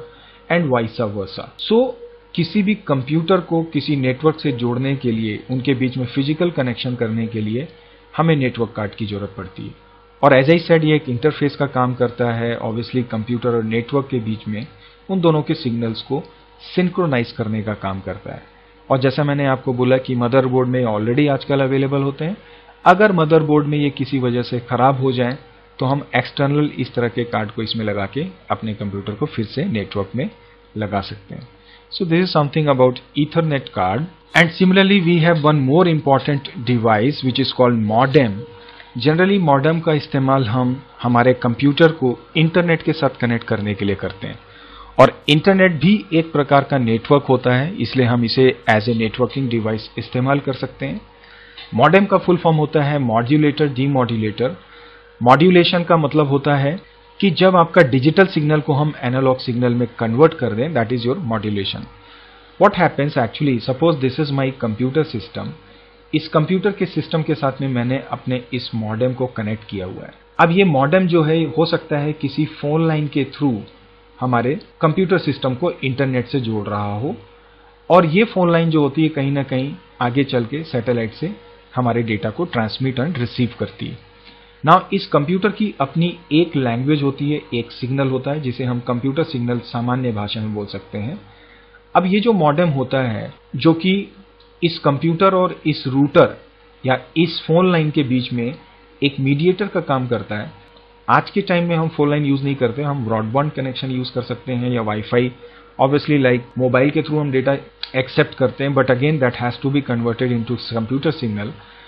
एंड वाइस वर्सा। सो किसी भी कंप्यूटर को किसी नेटवर्क से जोड़ने के लिए, उनके बीच में फिजिकल कनेक्शन करने के लिए हमें नेटवर्क कार्ड की जरूरत पड़ती है। और एज आई सेड, ये एक इंटरफेस का काम करता है। ऑब्वियसली कंप्यूटर और नेटवर्क के बीच में उन दोनों के सिग्नल्स को सिंक्रोनाइज करने का काम करता है। और जैसा मैंने आपको बोला कि मदरबोर्ड में ऑलरेडी आजकल अवेलेबल होते हैं। अगर मदरबोर्ड में ये किसी वजह से खराब हो जाए तो हम एक्सटर्नल इस तरह के कार्ड को इसमें लगा के अपने कंप्यूटर को फिर से नेटवर्क में लगा सकते हैं। So this is something about Ethernet card, and similarly we have one more important device which is called modem. Generally modem का इस्तेमाल हम हमारे कंप्यूटर को इंटरनेट के साथ कनेक्ट करने के लिए करते हैं, और इंटरनेट भी एक प्रकार का नेटवर्क होता है, इसलिए हम इसे एज ए नेटवर्किंग डिवाइस इस्तेमाल कर सकते हैं। मॉडेम का फुल फॉर्म होता है मॉड्यूलेटर डीमॉड्यूलेटर। मॉड्यूलेशन का मतलब होता है कि जब आपका डिजिटल सिग्नल को हम एनालॉग सिग्नल में कन्वर्ट कर दें, that is your modulation. What happens actually, suppose this is my computer system. इस कंप्यूटर के सिस्टम के साथ में मैंने अपने इस मॉडेम को कनेक्ट किया हुआ है। अब ये मॉडेम जो है हो सकता है किसी फोन लाइन के थ्रू हमारे कंप्यूटर सिस्टम को इंटरनेट से जोड़ रहा हो, और ये फोन लाइन जो होती है कहीं ना कहीं आगे चल के सैटेलाइट से हमारे डेटा को ट्रांसमिट एंड रिसीव करती है। नाउ इस कंप्यूटर की अपनी एक लैंग्वेज होती है, एक सिग्नल होता है जिसे हम कंप्यूटर सिग्नल सामान्य भाषा में बोल सकते हैं। अब ये जो मॉडेम होता है जो कि इस कंप्यूटर और इस रूटर या इस फोन लाइन के बीच में एक मीडिएटर का काम करता है। आज के टाइम में हम फोन लाइन यूज नहीं करते, हम ब्रॉडबैंड कनेक्शन यूज कर सकते हैं या वाईफाई। ऑब्वियसली लाइक मोबाइल के थ्रू हम डेटा एक्सेप्ट करते हैं, but again that has to be converted into computer signal.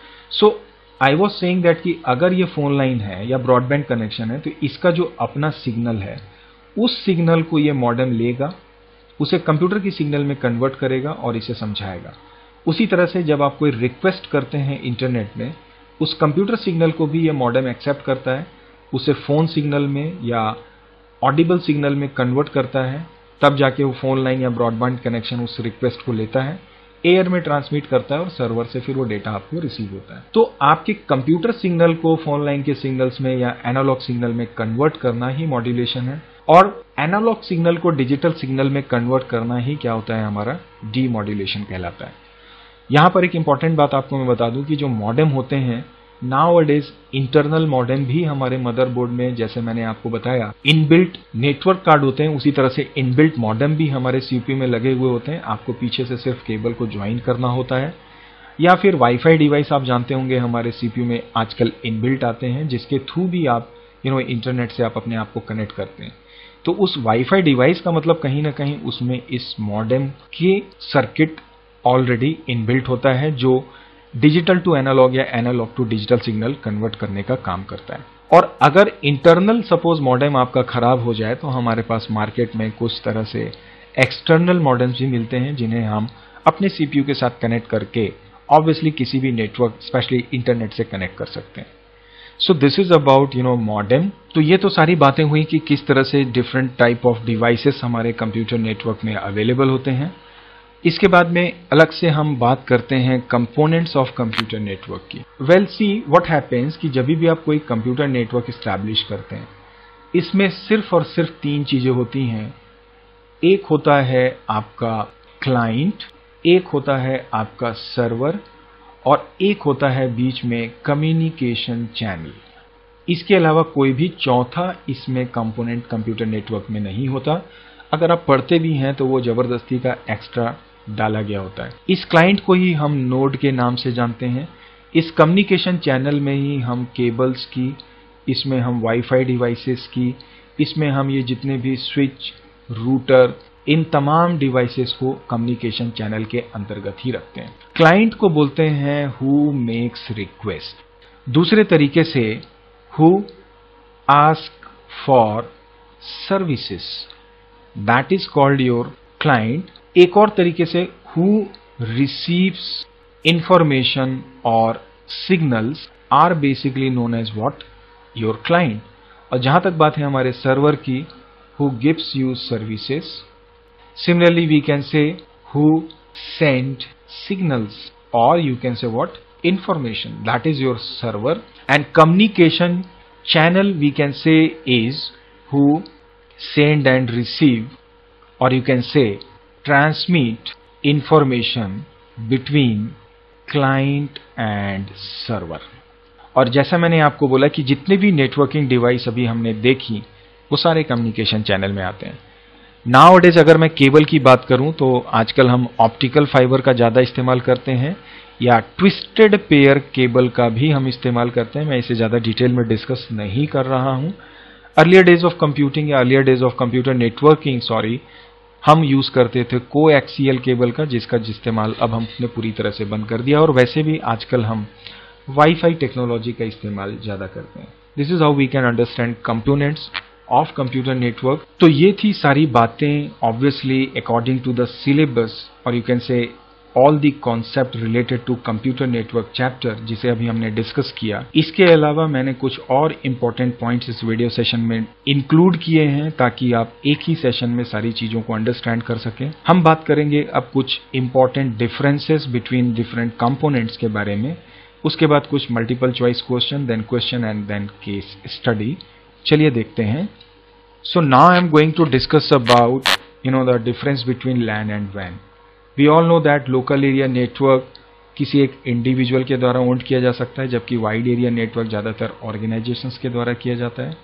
So I was saying that कि अगर ये फोन लाइन है या ब्रॉडबैंड कनेक्शन है तो इसका जो अपना सिग्नल है उस सिग्नल को ये मॉडेम लेगा, उसे कंप्यूटर की सिग्नल में कन्वर्ट करेगा और इसे समझाएगा। उसी तरह से जब आप कोई रिक्वेस्ट करते हैं इंटरनेट में, उस कंप्यूटर सिग्नल को भी ये मॉडेम एक्सेप्ट करता है, उसे फोन सिग्नल में या ऑडिबल सिग्नल में कन्वर्ट करता है, तब जाके वो फोन लाइन या ब्रॉडबैंड कनेक्शन उस रिक्वेस्ट को लेता है, एयर में ट्रांसमिट करता है और सर्वर से फिर वो डेटा आपको रिसीव होता है। तो आपके कंप्यूटर सिग्नल को फोन लाइन के सिग्नल्स में या एनालॉग सिग्नल में कन्वर्ट करना ही मॉड्यूलेशन है, और एनालॉग सिग्नल को डिजिटल सिग्नल में कन्वर्ट करना ही क्या होता है, हमारा डीमॉड्यूलेशन कहलाता है। यहां पर एक इंपॉर्टेंट बात आपको मैं बता दूं कि जो मॉडेम होते हैं नाउअडेज, इंटरनल मॉडेम भी हमारे मदरबोर्ड में, जैसे मैंने आपको बताया इनबिल्ट नेटवर्क कार्ड होते हैं, उसी तरह से इनबिल्ट मॉडेम भी हमारे सीपीयू में लगे हुए होते हैं। आपको पीछे से सिर्फ केबल को ज्वाइन करना होता है, या फिर वाईफाई डिवाइस आप जानते होंगे हमारे सीपीयू में आजकल इनबिल्ट आते हैं, जिसके थ्रू भी आप यू नो इंटरनेट से आप अपने आप को कनेक्ट करते हैं। तो उस वाईफाई डिवाइस का मतलब कहीं ना कहीं उसमें इस मॉडेम के सर्किट ऑलरेडी इनबिल्ट होता है, जो डिजिटल टू एनालॉग या analogue to digital signal convert करने का काम करता है। और अगर इंटरनल सपोज मॉडेम आपका खराब हो जाए तो हमारे पास मार्केट में कुछ तरह से एक्सटर्नल मॉडेम्स भी मिलते हैं, जिन्हें हम अपने सीपीयू के साथ कनेक्ट करके ऑब्वियसली किसी भी नेटवर्क स्पेशली इंटरनेट से कनेक्ट कर सकते हैं। So this is about you know modem. तो ये तो सारी बातें हुई कि किस तरह से डिफरेंट टाइप ऑफ डिवाइसेस हमारे कंप्यूटर नेटवर्क में अवेलेबल होते हैं। इसके बाद में अलग से हम बात करते हैं कंपोनेंट्स ऑफ कंप्यूटर नेटवर्क की। वेल सी व्हाट हैपेंस कि जब भी आप कोई कंप्यूटर नेटवर्क एस्टैब्लिश करते हैं, इसमें सिर्फ और सिर्फ तीन चीजें होती हैं। एक होता है आपका क्लाइंट, एक होता है आपका सर्वर, और एक होता है बीच में कम्युनिकेशन चैनल। इसके अलावा कोई भी चौथा इसमें कंपोनेंट कंप्यूटर नेटवर्क में नहीं होता। अगर आप पढ़ते भी हैं तो वो जबरदस्ती का एक्स्ट्रा डाला गया होता है। इस क्लाइंट को ही हम नोड के नाम से जानते हैं। इस कम्युनिकेशन चैनल में ही हम केबल्स की, इसमें हम वाईफाई डिवाइसेस की, इसमें हम ये जितने भी स्विच, रूटर, इन तमाम डिवाइसेस को कम्युनिकेशन चैनल के अंतर्गत ही रखते हैं। क्लाइंट को बोलते हैं हु मेक्स रिक्वेस्ट, दूसरे तरीके से who ask for services, that is called your client. एक और तरीके से हु रिसीव्स इंफॉर्मेशन और signals are basically known as what, your client. और जहां तक बात है हमारे सर्वर की, who gives you services. Similarly we can say who send signals, और you can say what, information, that is your server. And communication channel we can say is who send and receive or you can say transmit information between client and server। और जैसा मैंने आपको बोला कि जितने भी networking device अभी हमने देखी वो सारे कम्युनिकेशन चैनल में आते हैं। नाउअडेज अगर मैं केबल की बात करूं तो आजकल हम ऑप्टिकल फाइबर का ज़्यादा इस्तेमाल करते हैं या ट्विस्टेड पेयर केबल का भी हम इस्तेमाल करते हैं। मैं इसे ज़्यादा डिटेल में डिस्कस नहीं कर रहा हूं। अर्लियर डेज ऑफ कंप्यूटिंग या earlier days of computer networking sorry हम यूज़ करते थे को एक्सियल केबल का, जिसका इस्तेमाल अब हमने पूरी तरह से बंद कर दिया। और वैसे भी आजकल हम वाईफाई टेक्नोलॉजी का इस्तेमाल ज़्यादा करते हैं। This is how we can understand components of computer network. तो ये थी सारी बातें obviously according to the syllabus और you can say all the concept related to computer network chapter, जिसे अभी हमने डिस्कस किया। इसके अलावा मैंने कुछ और इंपॉर्टेंट पॉइंट्स इस वीडियो सेशन में इंक्लूड किए हैं ताकि आप एक ही सेशन में सारी चीजों को अंडरस्टैंड कर सकें। हम बात करेंगे अब कुछ important differences between different components के बारे में, उसके बाद कुछ multiple choice question, then question and then case study. चलिए देखते हैं। So now I am going to discuss about you know the difference between LAN and वैन। We all know that local area network किसी एक individual के द्वारा owned किया जा सकता है, जबकि वाइड एरिया नेटवर्क ज़्यादातर ऑर्गेनाइजेशंस के द्वारा किया जाता है।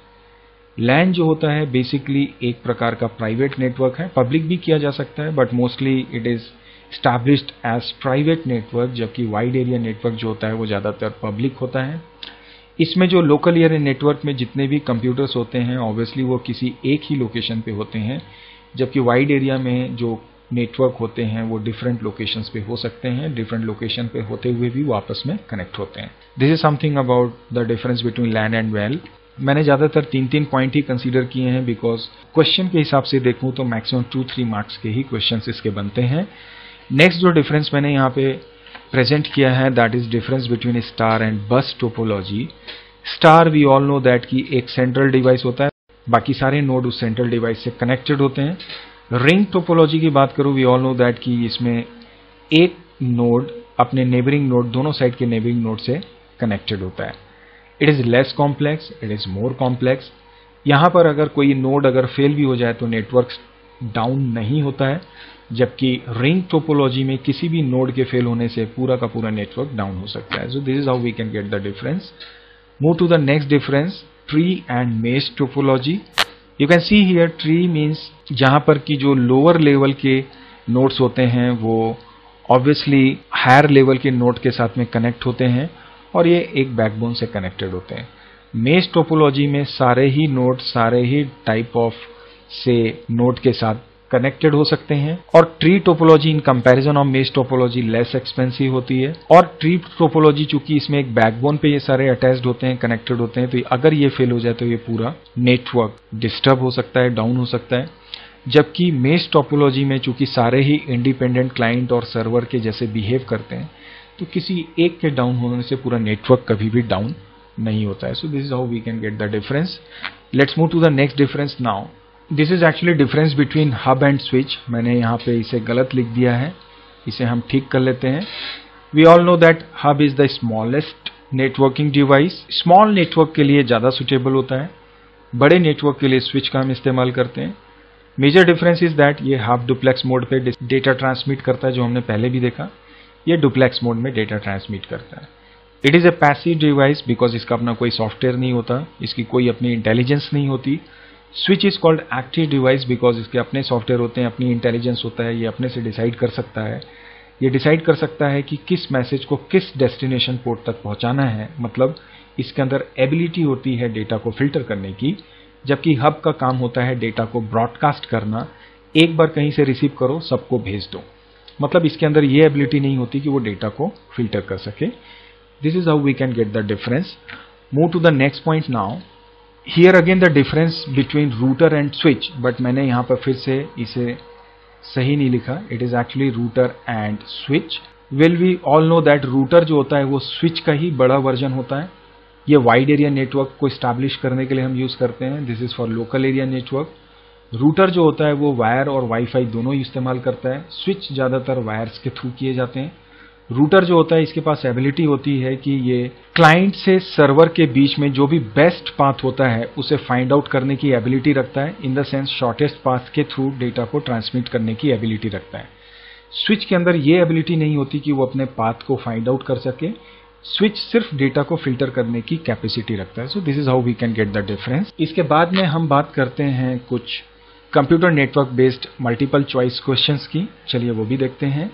लैन जो होता है बेसिकली एक प्रकार का प्राइवेट नेटवर्क है, पब्लिक भी किया जा सकता है but mostly it is established as private network, जबकि वाइड एरिया नेटवर्क जो होता है वो ज़्यादातर पब्लिक होता है। इसमें जो लोकल एरिया नेटवर्क में जितने भी कंप्यूटर्स होते हैं ऑब्वियसली वो किसी एक ही लोकेशन पे होते हैं, जबकि वाइड एरिया में जो नेटवर्क होते हैं वो डिफरेंट लोकेशंस पे हो सकते हैं, डिफरेंट लोकेशन पे होते हुए भी वो आपस में कनेक्ट होते हैं। This is something about the difference between LAN and वैन। मैंने ज़्यादातर तीन तीन पॉइंट ही कंसीडर किए हैं बिकॉज क्वेश्चन के हिसाब से देखूँ तो मैक्सिमम टू थ्री मार्क्स के ही क्वेश्चन इसके बनते हैं। नेक्स्ट जो डिफरेंस मैंने यहाँ पे प्रेजेंट किया है that is difference between star and bus topology. Star we all know that की एक सेंट्रल डिवाइस होता है, बाकी सारे नोड उस सेंट्रल डिवाइस से कनेक्टेड होते हैं। रिंग टोपोलॉजी की बात करूँ वी ऑल नो दैट कि इसमें एक नोड अपने नेबरिंग नोड दोनों साइड के नेबरिंग नोड से कनेक्टेड होता है। It is less complex, it is more complex. यहाँ पर अगर कोई नोड अगर फेल भी हो जाए तो नेटवर्क डाउन नहीं होता है, जबकि रिंग टोपोलॉजी में किसी भी नोड के फेल होने से पूरा का पूरा नेटवर्क डाउन हो सकता है। So this is how we can get the difference. Move to the next difference, tree and mesh topology. You can see here tree means जहां पर की जो लोअर लेवल के नोड्स होते हैं वो ऑब्वियसली हायर लेवल के नोड के साथ में कनेक्ट होते हैं और ये एक बैकबोन से कनेक्टेड होते हैं। मेश टोपोलॉजी में सारे ही नोड सारे ही टाइप ऑफ से नोड के साथ कनेक्टेड हो सकते हैं। और tree topology in comparison of mesh topology less expensive होती है। और ट्री टोपोलॉजी चूंकि इसमें एक बैकबोन पे ये सारे अटैच्ड होते हैं, कनेक्टेड होते हैं, तो अगर ये फेल हो जाए तो ये पूरा नेटवर्क डिस्टर्ब हो सकता है, डाउन हो सकता है। जबकि मेश टोपोलॉजी में चूंकि सारे ही इंडिपेंडेंट क्लाइंट और सर्वर के जैसे बिहेव करते हैं तो किसी एक के डाउन होने से पूरा नेटवर्क कभी भी डाउन नहीं होता है। So this is how we can get the difference. Let's move to the next difference now. This is actually difference between hub and switch. मैंने यहाँ पे इसे गलत लिख दिया है, इसे हम ठीक कर लेते हैं। We all know that hub is the smallest networking device. Small network के लिए ज़्यादा सुटेबल होता है, बड़े नेटवर्क के लिए स्विच का हम इस्तेमाल करते हैं। मेजर डिफरेंस इज दैट ये हाफ डुप्लेक्स मोड पे डेटा ट्रांसमिट करता है, जो हमने पहले भी देखा। ये डुप्लेक्स मोड में डेटा ट्रांसमिट करता है। It is a passive device because इसका अपना कोई सॉफ्टवेयर नहीं होता, इसकी कोई अपनी इंटेलिजेंस नहीं होती। Switch is called active device because इसके अपने सॉफ्टवेयर होते हैं, अपनी इंटेलिजेंस होता है, ये अपने से डिसाइड कर सकता है। ये डिसाइड कर सकता है कि किस मैसेज को किस डेस्टिनेशन पोर्ट तक पहुंचाना है, मतलब इसके अंदर एबिलिटी होती है डेटा को फिल्टर करने की। जबकि हब का काम होता है डेटा को ब्रॉडकास्ट करना, एक बार कहीं से रिसीव करो सबको भेज दो, मतलब इसके अंदर ये एबिलिटी नहीं होती कि वो डेटा को फिल्टर कर सके। This is how we can get the difference. Move to the next point now. Here again the difference between router and switch, but मैंने यहाँ पर फिर से इसे सही नहीं लिखा। It is actually router and switch. Will we all know that router जो होता है वो स्विच का ही बड़ा वर्जन होता है। ये वाइड एरिया नेटवर्क को स्टैब्लिश करने के लिए हम यूज करते हैं। This is for local area network. Router जो होता है वो वायर और वाईफाई दोनों ही इस्तेमाल करता है। स्विच ज्यादातर वायर्स के थ्रू किए जाते हैं। रूटर जो होता है इसके पास एबिलिटी होती है कि ये क्लाइंट से सर्वर के बीच में जो भी बेस्ट पाथ होता है उसे फाइंड आउट करने की एबिलिटी रखता है, in the sense shortest path के थ्रू डेटा को ट्रांसमिट करने की एबिलिटी रखता है। स्विच के अंदर ये एबिलिटी नहीं होती कि वो अपने पाथ को फाइंड आउट कर सके, स्विच सिर्फ डेटा को फिल्टर करने की कैपेसिटी रखता है। So this is how we can get the difference. इसके बाद में हम बात करते हैं कुछ computer network based multiple choice questions की, चलिए वो भी देखते हैं।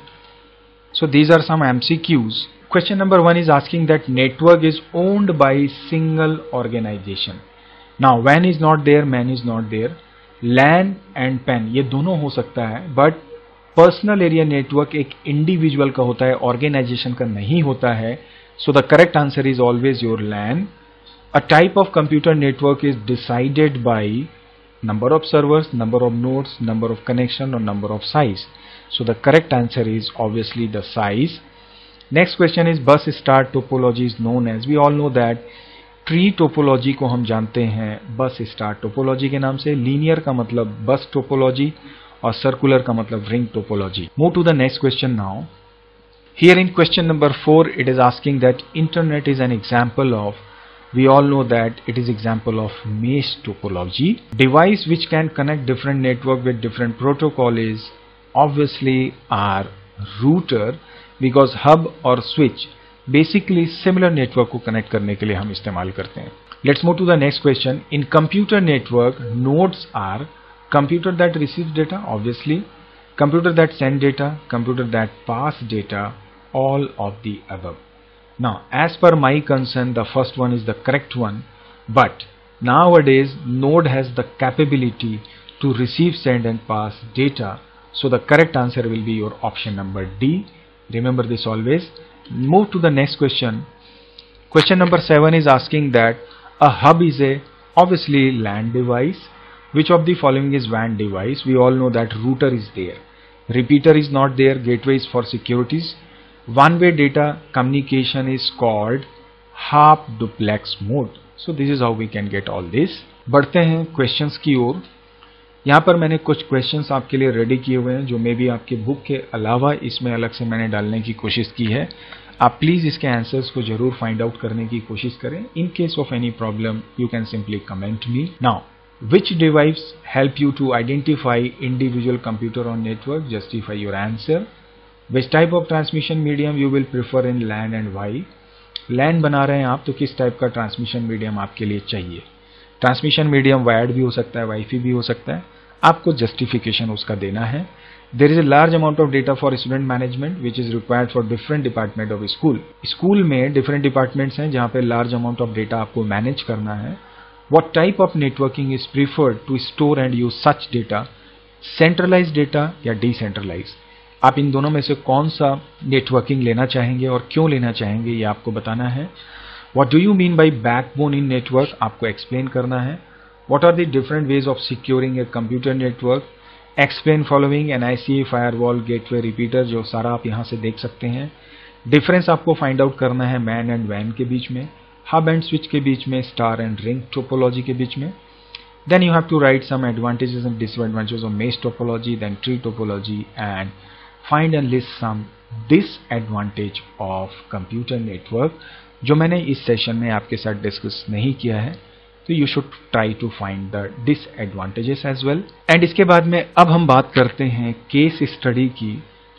So these are some M C Qs. Question number one is asking that network is owned by single organization. Now WAN is not there, MAN is not there. LAN and PAN ये दोनों हो सकता है, but personal area network एक individual का होता है, organisation का नहीं होता है। So the correct answer is always your LAN. A type of computer network is decided by number of servers, number of nodes, number of connection or number of size. So the correct answer is obviously the size. Next question is bus star topology is known as, we all know that tree topology को हम जानते हैं bus star topology के नाम से, linear का मतलब bus topology और circular का मतलब ring topology. Move to the next question now. Here in question number four it is asking that internet is an example of, we all know that it is example of mesh topology. Device which can connect different network with different protocol is obviously our router, because hub और switch basically similar network को connect करने के लिए हम इस्तेमाल करते हैं। Let's move to the next question. In computer network, nodes are computer that receives data, obviously, computer that send data, computer that pass data, all of the above. Now, as per my concern, the first one is the correct one, but nowadays node has the capability to receive, send and pass data. So the correct answer will be your option number D. Remember this always. Move to the next question. Question number seven is asking that a hub is a obviously LAN device. Which of the following is WAN device? We all know that router is there, repeater is not there, gateway is for securities. One-way data communication is called half duplex mode. So this is how we can get all this. बढ़ते हैं questions की ओर। यहाँ पर मैंने कुछ questions आपके लिए ready किए हुए हैं जो मे बी आपके बुक के अलावा इसमें अलग से मैंने डालने की कोशिश की है। आप प्लीज़ इसके आंसर्स को जरूर फाइंड आउट करने की कोशिश करें। In case of any problem you can simply comment me. Now which device help you to identify individual computer on network? Justify your answer. Which type of transmission medium you will prefer in LAN and why? LAN बना रहे हैं आप तो किस type का transmission medium आपके लिए चाहिए? ट्रांसमिशन मीडियम वायर्ड भी हो सकता है, वाईफाई भी हो सकता है, आपको जस्टिफिकेशन उसका देना है। There is a large amount of data for student management which is required for different department of school. School में डिफरेंट डिपार्टमेंट्स हैं जहां पे लार्ज अमाउंट ऑफ डेटा आपको मैनेज करना है। What type of networking is preferred to store and use such data? Centralize data या decentralize? आप इन दोनों में से कौन सा नेटवर्किंग लेना चाहेंगे और क्यों लेना चाहेंगे ये आपको बताना है। What do you mean by backbone in network? आपको एक्सप्लेन करना है। What are the different ways of securing a computer network? Explain following N I C, firewall, gateway, repeater, जो सारा आप यहाँ से देख सकते हैं। डिफरेंस आपको फाइंड आउट करना है मैन एंड वैन के बीच में, हब एंड स्विच के बीच में, स्टार एंड रिंग टोपोलॉजी के बीच में। Then you have to write some advantages and disadvantages of mesh topology, then tree topology and find and list some disadvantage of computer network जो मैंने इस session में आपके साथ डिस्कस नहीं किया है। तो you should try to find the disadvantages as well. And इसके बाद में अब हम बात करते हैं केस स्टडी की।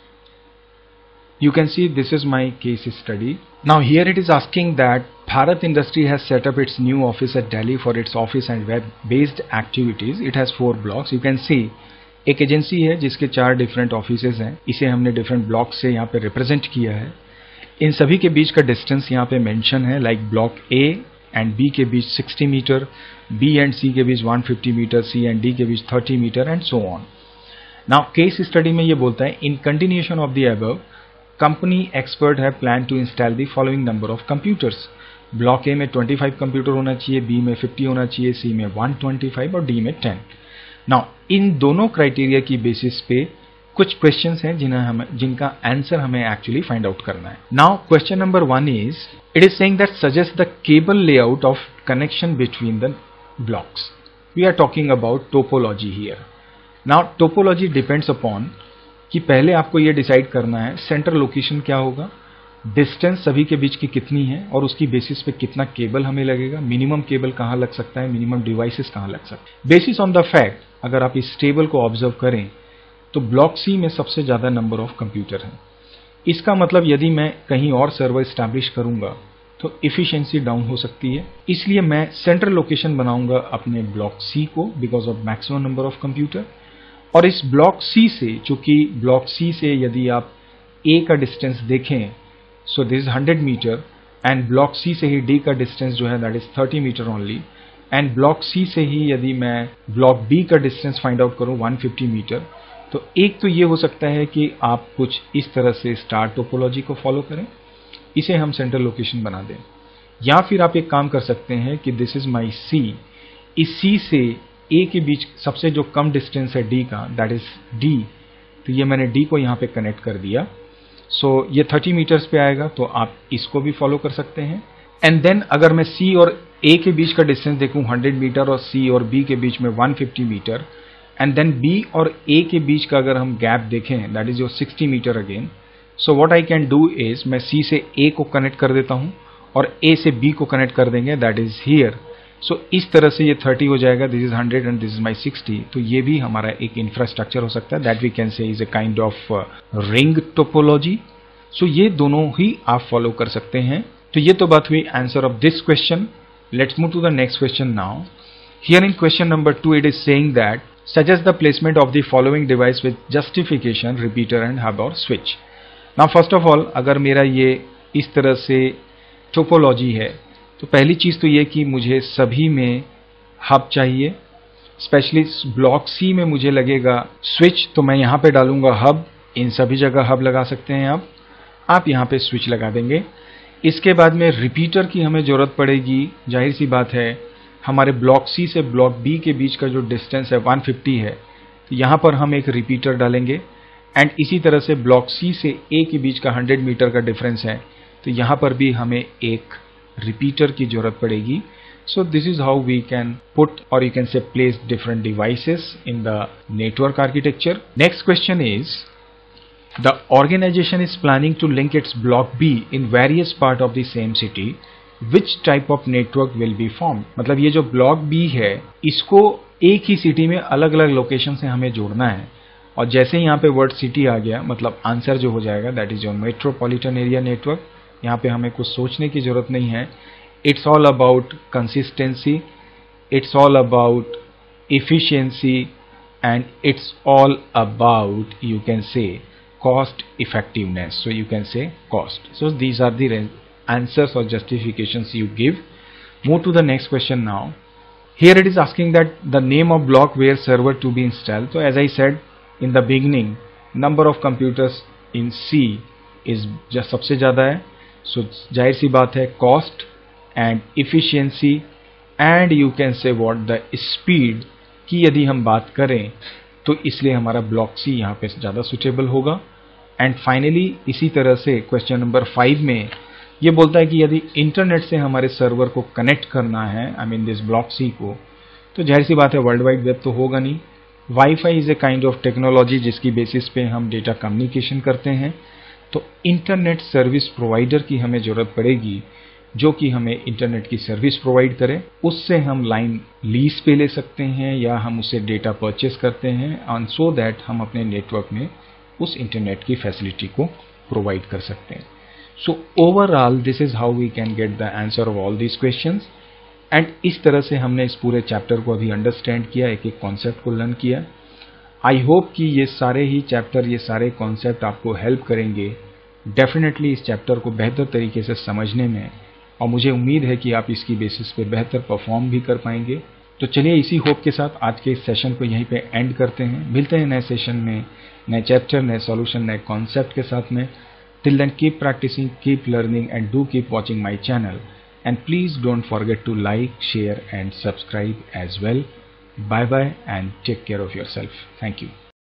You can see this is my case study. Now here it is asking that Bharat industry has set up its new office at Delhi for its office and web based activities. It has four blocks. You can see एक agency है जिसके चार different offices हैं। इसे हमने different block से यहाँ पे रिप्रेजेंट किया है। इन सभी के बीच का डिस्टेंस यहाँ पे मेंशन है, like block A and B के बीच sixty metre, B and C के बीच one fifty metre, C and D के बीच thirty metre and so on. Now case study में ये बोलता है in continuation of the above company expert have plan to install the following number of computers. Block A में twenty five computer होना चाहिए, B में फिफ्टी होना चाहिए, सी में वन ट्वेंटी फाइव और डी में टेन। नाउ इन दोनों क्राइटेरिया की बेसिस पे कुछ क्वेश्चंस हैं जिन्हें हमें जिनका आंसर हमें एक्चुअली फाइंड आउट करना है। Now question number one is it is saying that suggest the cable layout of connection between the blocks. We are talking about topology here. Now topology depends upon कि पहले आपको ये decide करना है central location क्या होगा distance सभी के बीच की कितनी है और उसकी बेसिस पे कितना केबल हमें लगेगा, मिनिमम केबल कहाँ लग सकता है, मिनिमम डिवाइसेस कहाँ लग सकते हैं। बेसिस ऑन द फैक्ट अगर आप इस टेबल को ऑब्जर्व करें तो ब्लॉक सी में सबसे ज्यादा नंबर ऑफ कंप्यूटर हैं। इसका मतलब यदि मैं कहीं और सर्वर स्टैब्लिश करूंगा तो इफिशिएंसी डाउन हो सकती है, इसलिए मैं सेंट्रल लोकेशन बनाऊंगा अपने ब्लॉक सी को because of maximum number of computer. और इस ब्लॉक सी से, चूंकि ब्लॉक सी से यदि आप ए का डिस्टेंस देखें so this is hundred metre and block C से ही डी का डिस्टेंस जो है that is thirty metre only, and block C से ही यदि मैं ब्लॉक बी का डिस्टेंस फाइंड आउट करूं वन फिफ्टी मीटर, तो एक तो ये हो सकता है कि आप कुछ इस तरह से स्टार टोपोलॉजी को फॉलो करें, इसे हम सेंट्रल लोकेशन बना दें, या फिर आप एक काम कर सकते हैं कि दिस इज माई सी, इस सी से ए के बीच सबसे जो कम डिस्टेंस है डी का दैट इज डी, तो ये मैंने डी को यहाँ पे कनेक्ट कर दिया, सो so, ये थर्टी मीटर्स पे आएगा, तो आप इसको भी फॉलो कर सकते हैं। एंड देन अगर मैं सी और ए के बीच का डिस्टेंस देखूं हंड्रेड मीटर और सी और बी के बीच में one fifty metre, and then B और ए के बीच का अगर हम गैप देखें that is your sixty metre again, so what I can do is मैं सी से ए को कनेक्ट कर देता हूं और ए से बी को कनेक्ट कर देंगे दैट इज हियर, सो इस तरह से ये थर्टी हो जाएगा, this is hundred and this is my sixty, तो ये भी हमारा एक इंफ्रास्ट्रक्चर हो सकता है that we can say is a kind of ring topology. So ये दोनों ही आप फॉलो कर सकते हैं। तो ये तो बात हुई answer of this question. Let's move to the next question now. Here in question number two it is saying that suggest the placement of the following device with justification, repeater and hub or switch. Now first of all अगर मेरा ये इस तरह से topology है तो पहली चीज तो ये कि मुझे सभी में हब चाहिए, स्पेशली ब्लॉक सी में मुझे लगेगा स्विच, तो मैं यहाँ पे डालूंगा हब, इन सभी जगह हब लगा सकते हैं आप आप यहाँ पे स्विच लगा देंगे। इसके बाद में रिपीटर की हमें जरूरत पड़ेगी, जाहिर सी बात है हमारे ब्लॉक सी से ब्लॉक बी के बीच का जो डिस्टेंस है वन फिफ्टी है, तो यहाँ पर हम एक रिपीटर डालेंगे, एंड इसी तरह से ब्लॉक सी से ए के बीच का हंड्रेड मीटर का डिफरेंस है, तो यहाँ पर भी हमें एक रिपीटर की जरूरत पड़ेगी। So this is how we can put और you can say place different devices in the network architecture. Next question is the organization is planning to link its block B in various part of the same city, which type of network will be form. मतलब ये जो block B है इसको एक ही city में अलग अलग location से हमें जोड़ना है, और जैसे ही यहाँ पे वर्ड सिटी आ गया मतलब आंसर जो हो जाएगा that is your metropolitan area network. यहाँ पे हमें कुछ सोचने की जरूरत नहीं है, it's all about consistency, it's all about efficiency and it's all about you can say cost effectiveness, so you can say cost. So these are the answers or justifications you give. Move to the next question now. Here it is asking that the name of block where server to be installed. So as I said in the beginning, number of computers in C is just सबसे ज़्यादा है, so जाहिर सी बात है cost and efficiency and you can say what the speed की यदि हम बात करें तो इसलिए हमारा ब्लॉक सी यहाँ पे ज़्यादा सुटेबल होगा। एंड फाइनली इसी तरह से क्वेश्चन नंबर फाइव में ये बोलता है कि यदि इंटरनेट से हमारे सर्वर को कनेक्ट करना है I mean this block C को, तो जाहिर सी बात है वर्ल्ड वाइड वेब तो होगा नहीं, wifi is a kind of technology जिसकी बेसिस पे हम डेटा कम्युनिकेशन करते हैं, तो इंटरनेट सर्विस प्रोवाइडर की हमें जरूरत पड़ेगी जो कि हमें इंटरनेट की सर्विस प्रोवाइड करे। उससे हम लाइन लीज पे ले सकते हैं या हम उससे डेटा परचेस करते हैं, एंड सो दैट हम अपने नेटवर्क में उस इंटरनेट की फैसिलिटी को प्रोवाइड कर सकते हैं। So overall this is how we can get the answer of all these questions, and इस तरह से हमने इस पूरे चैप्टर को अभी अंडरस्टैंड किया, एक एक कॉन्सेप्ट को लर्न किया। आई होप कि ये सारे ही चैप्टर, ये सारे कॉन्सेप्ट आपको हेल्प करेंगे डेफिनेटली इस चैप्टर को बेहतर तरीके से समझने में, और मुझे उम्मीद है कि आप इसकी बेसिस पे बेहतर परफॉर्म भी कर पाएंगे। तो चलिए इसी होप के साथ आज के इस सेशन को यहीं पे एंड करते हैं। मिलते हैं नए सेशन में, नए चैप्टर, नए सॉल्यूशन, नए कॉन्सेप्ट के साथ में। Till then, keep practicing, keep learning, and do keep watching my channel. And please don't forget to like, share, and subscribe as well. Bye bye and take care of yourself. Thank you.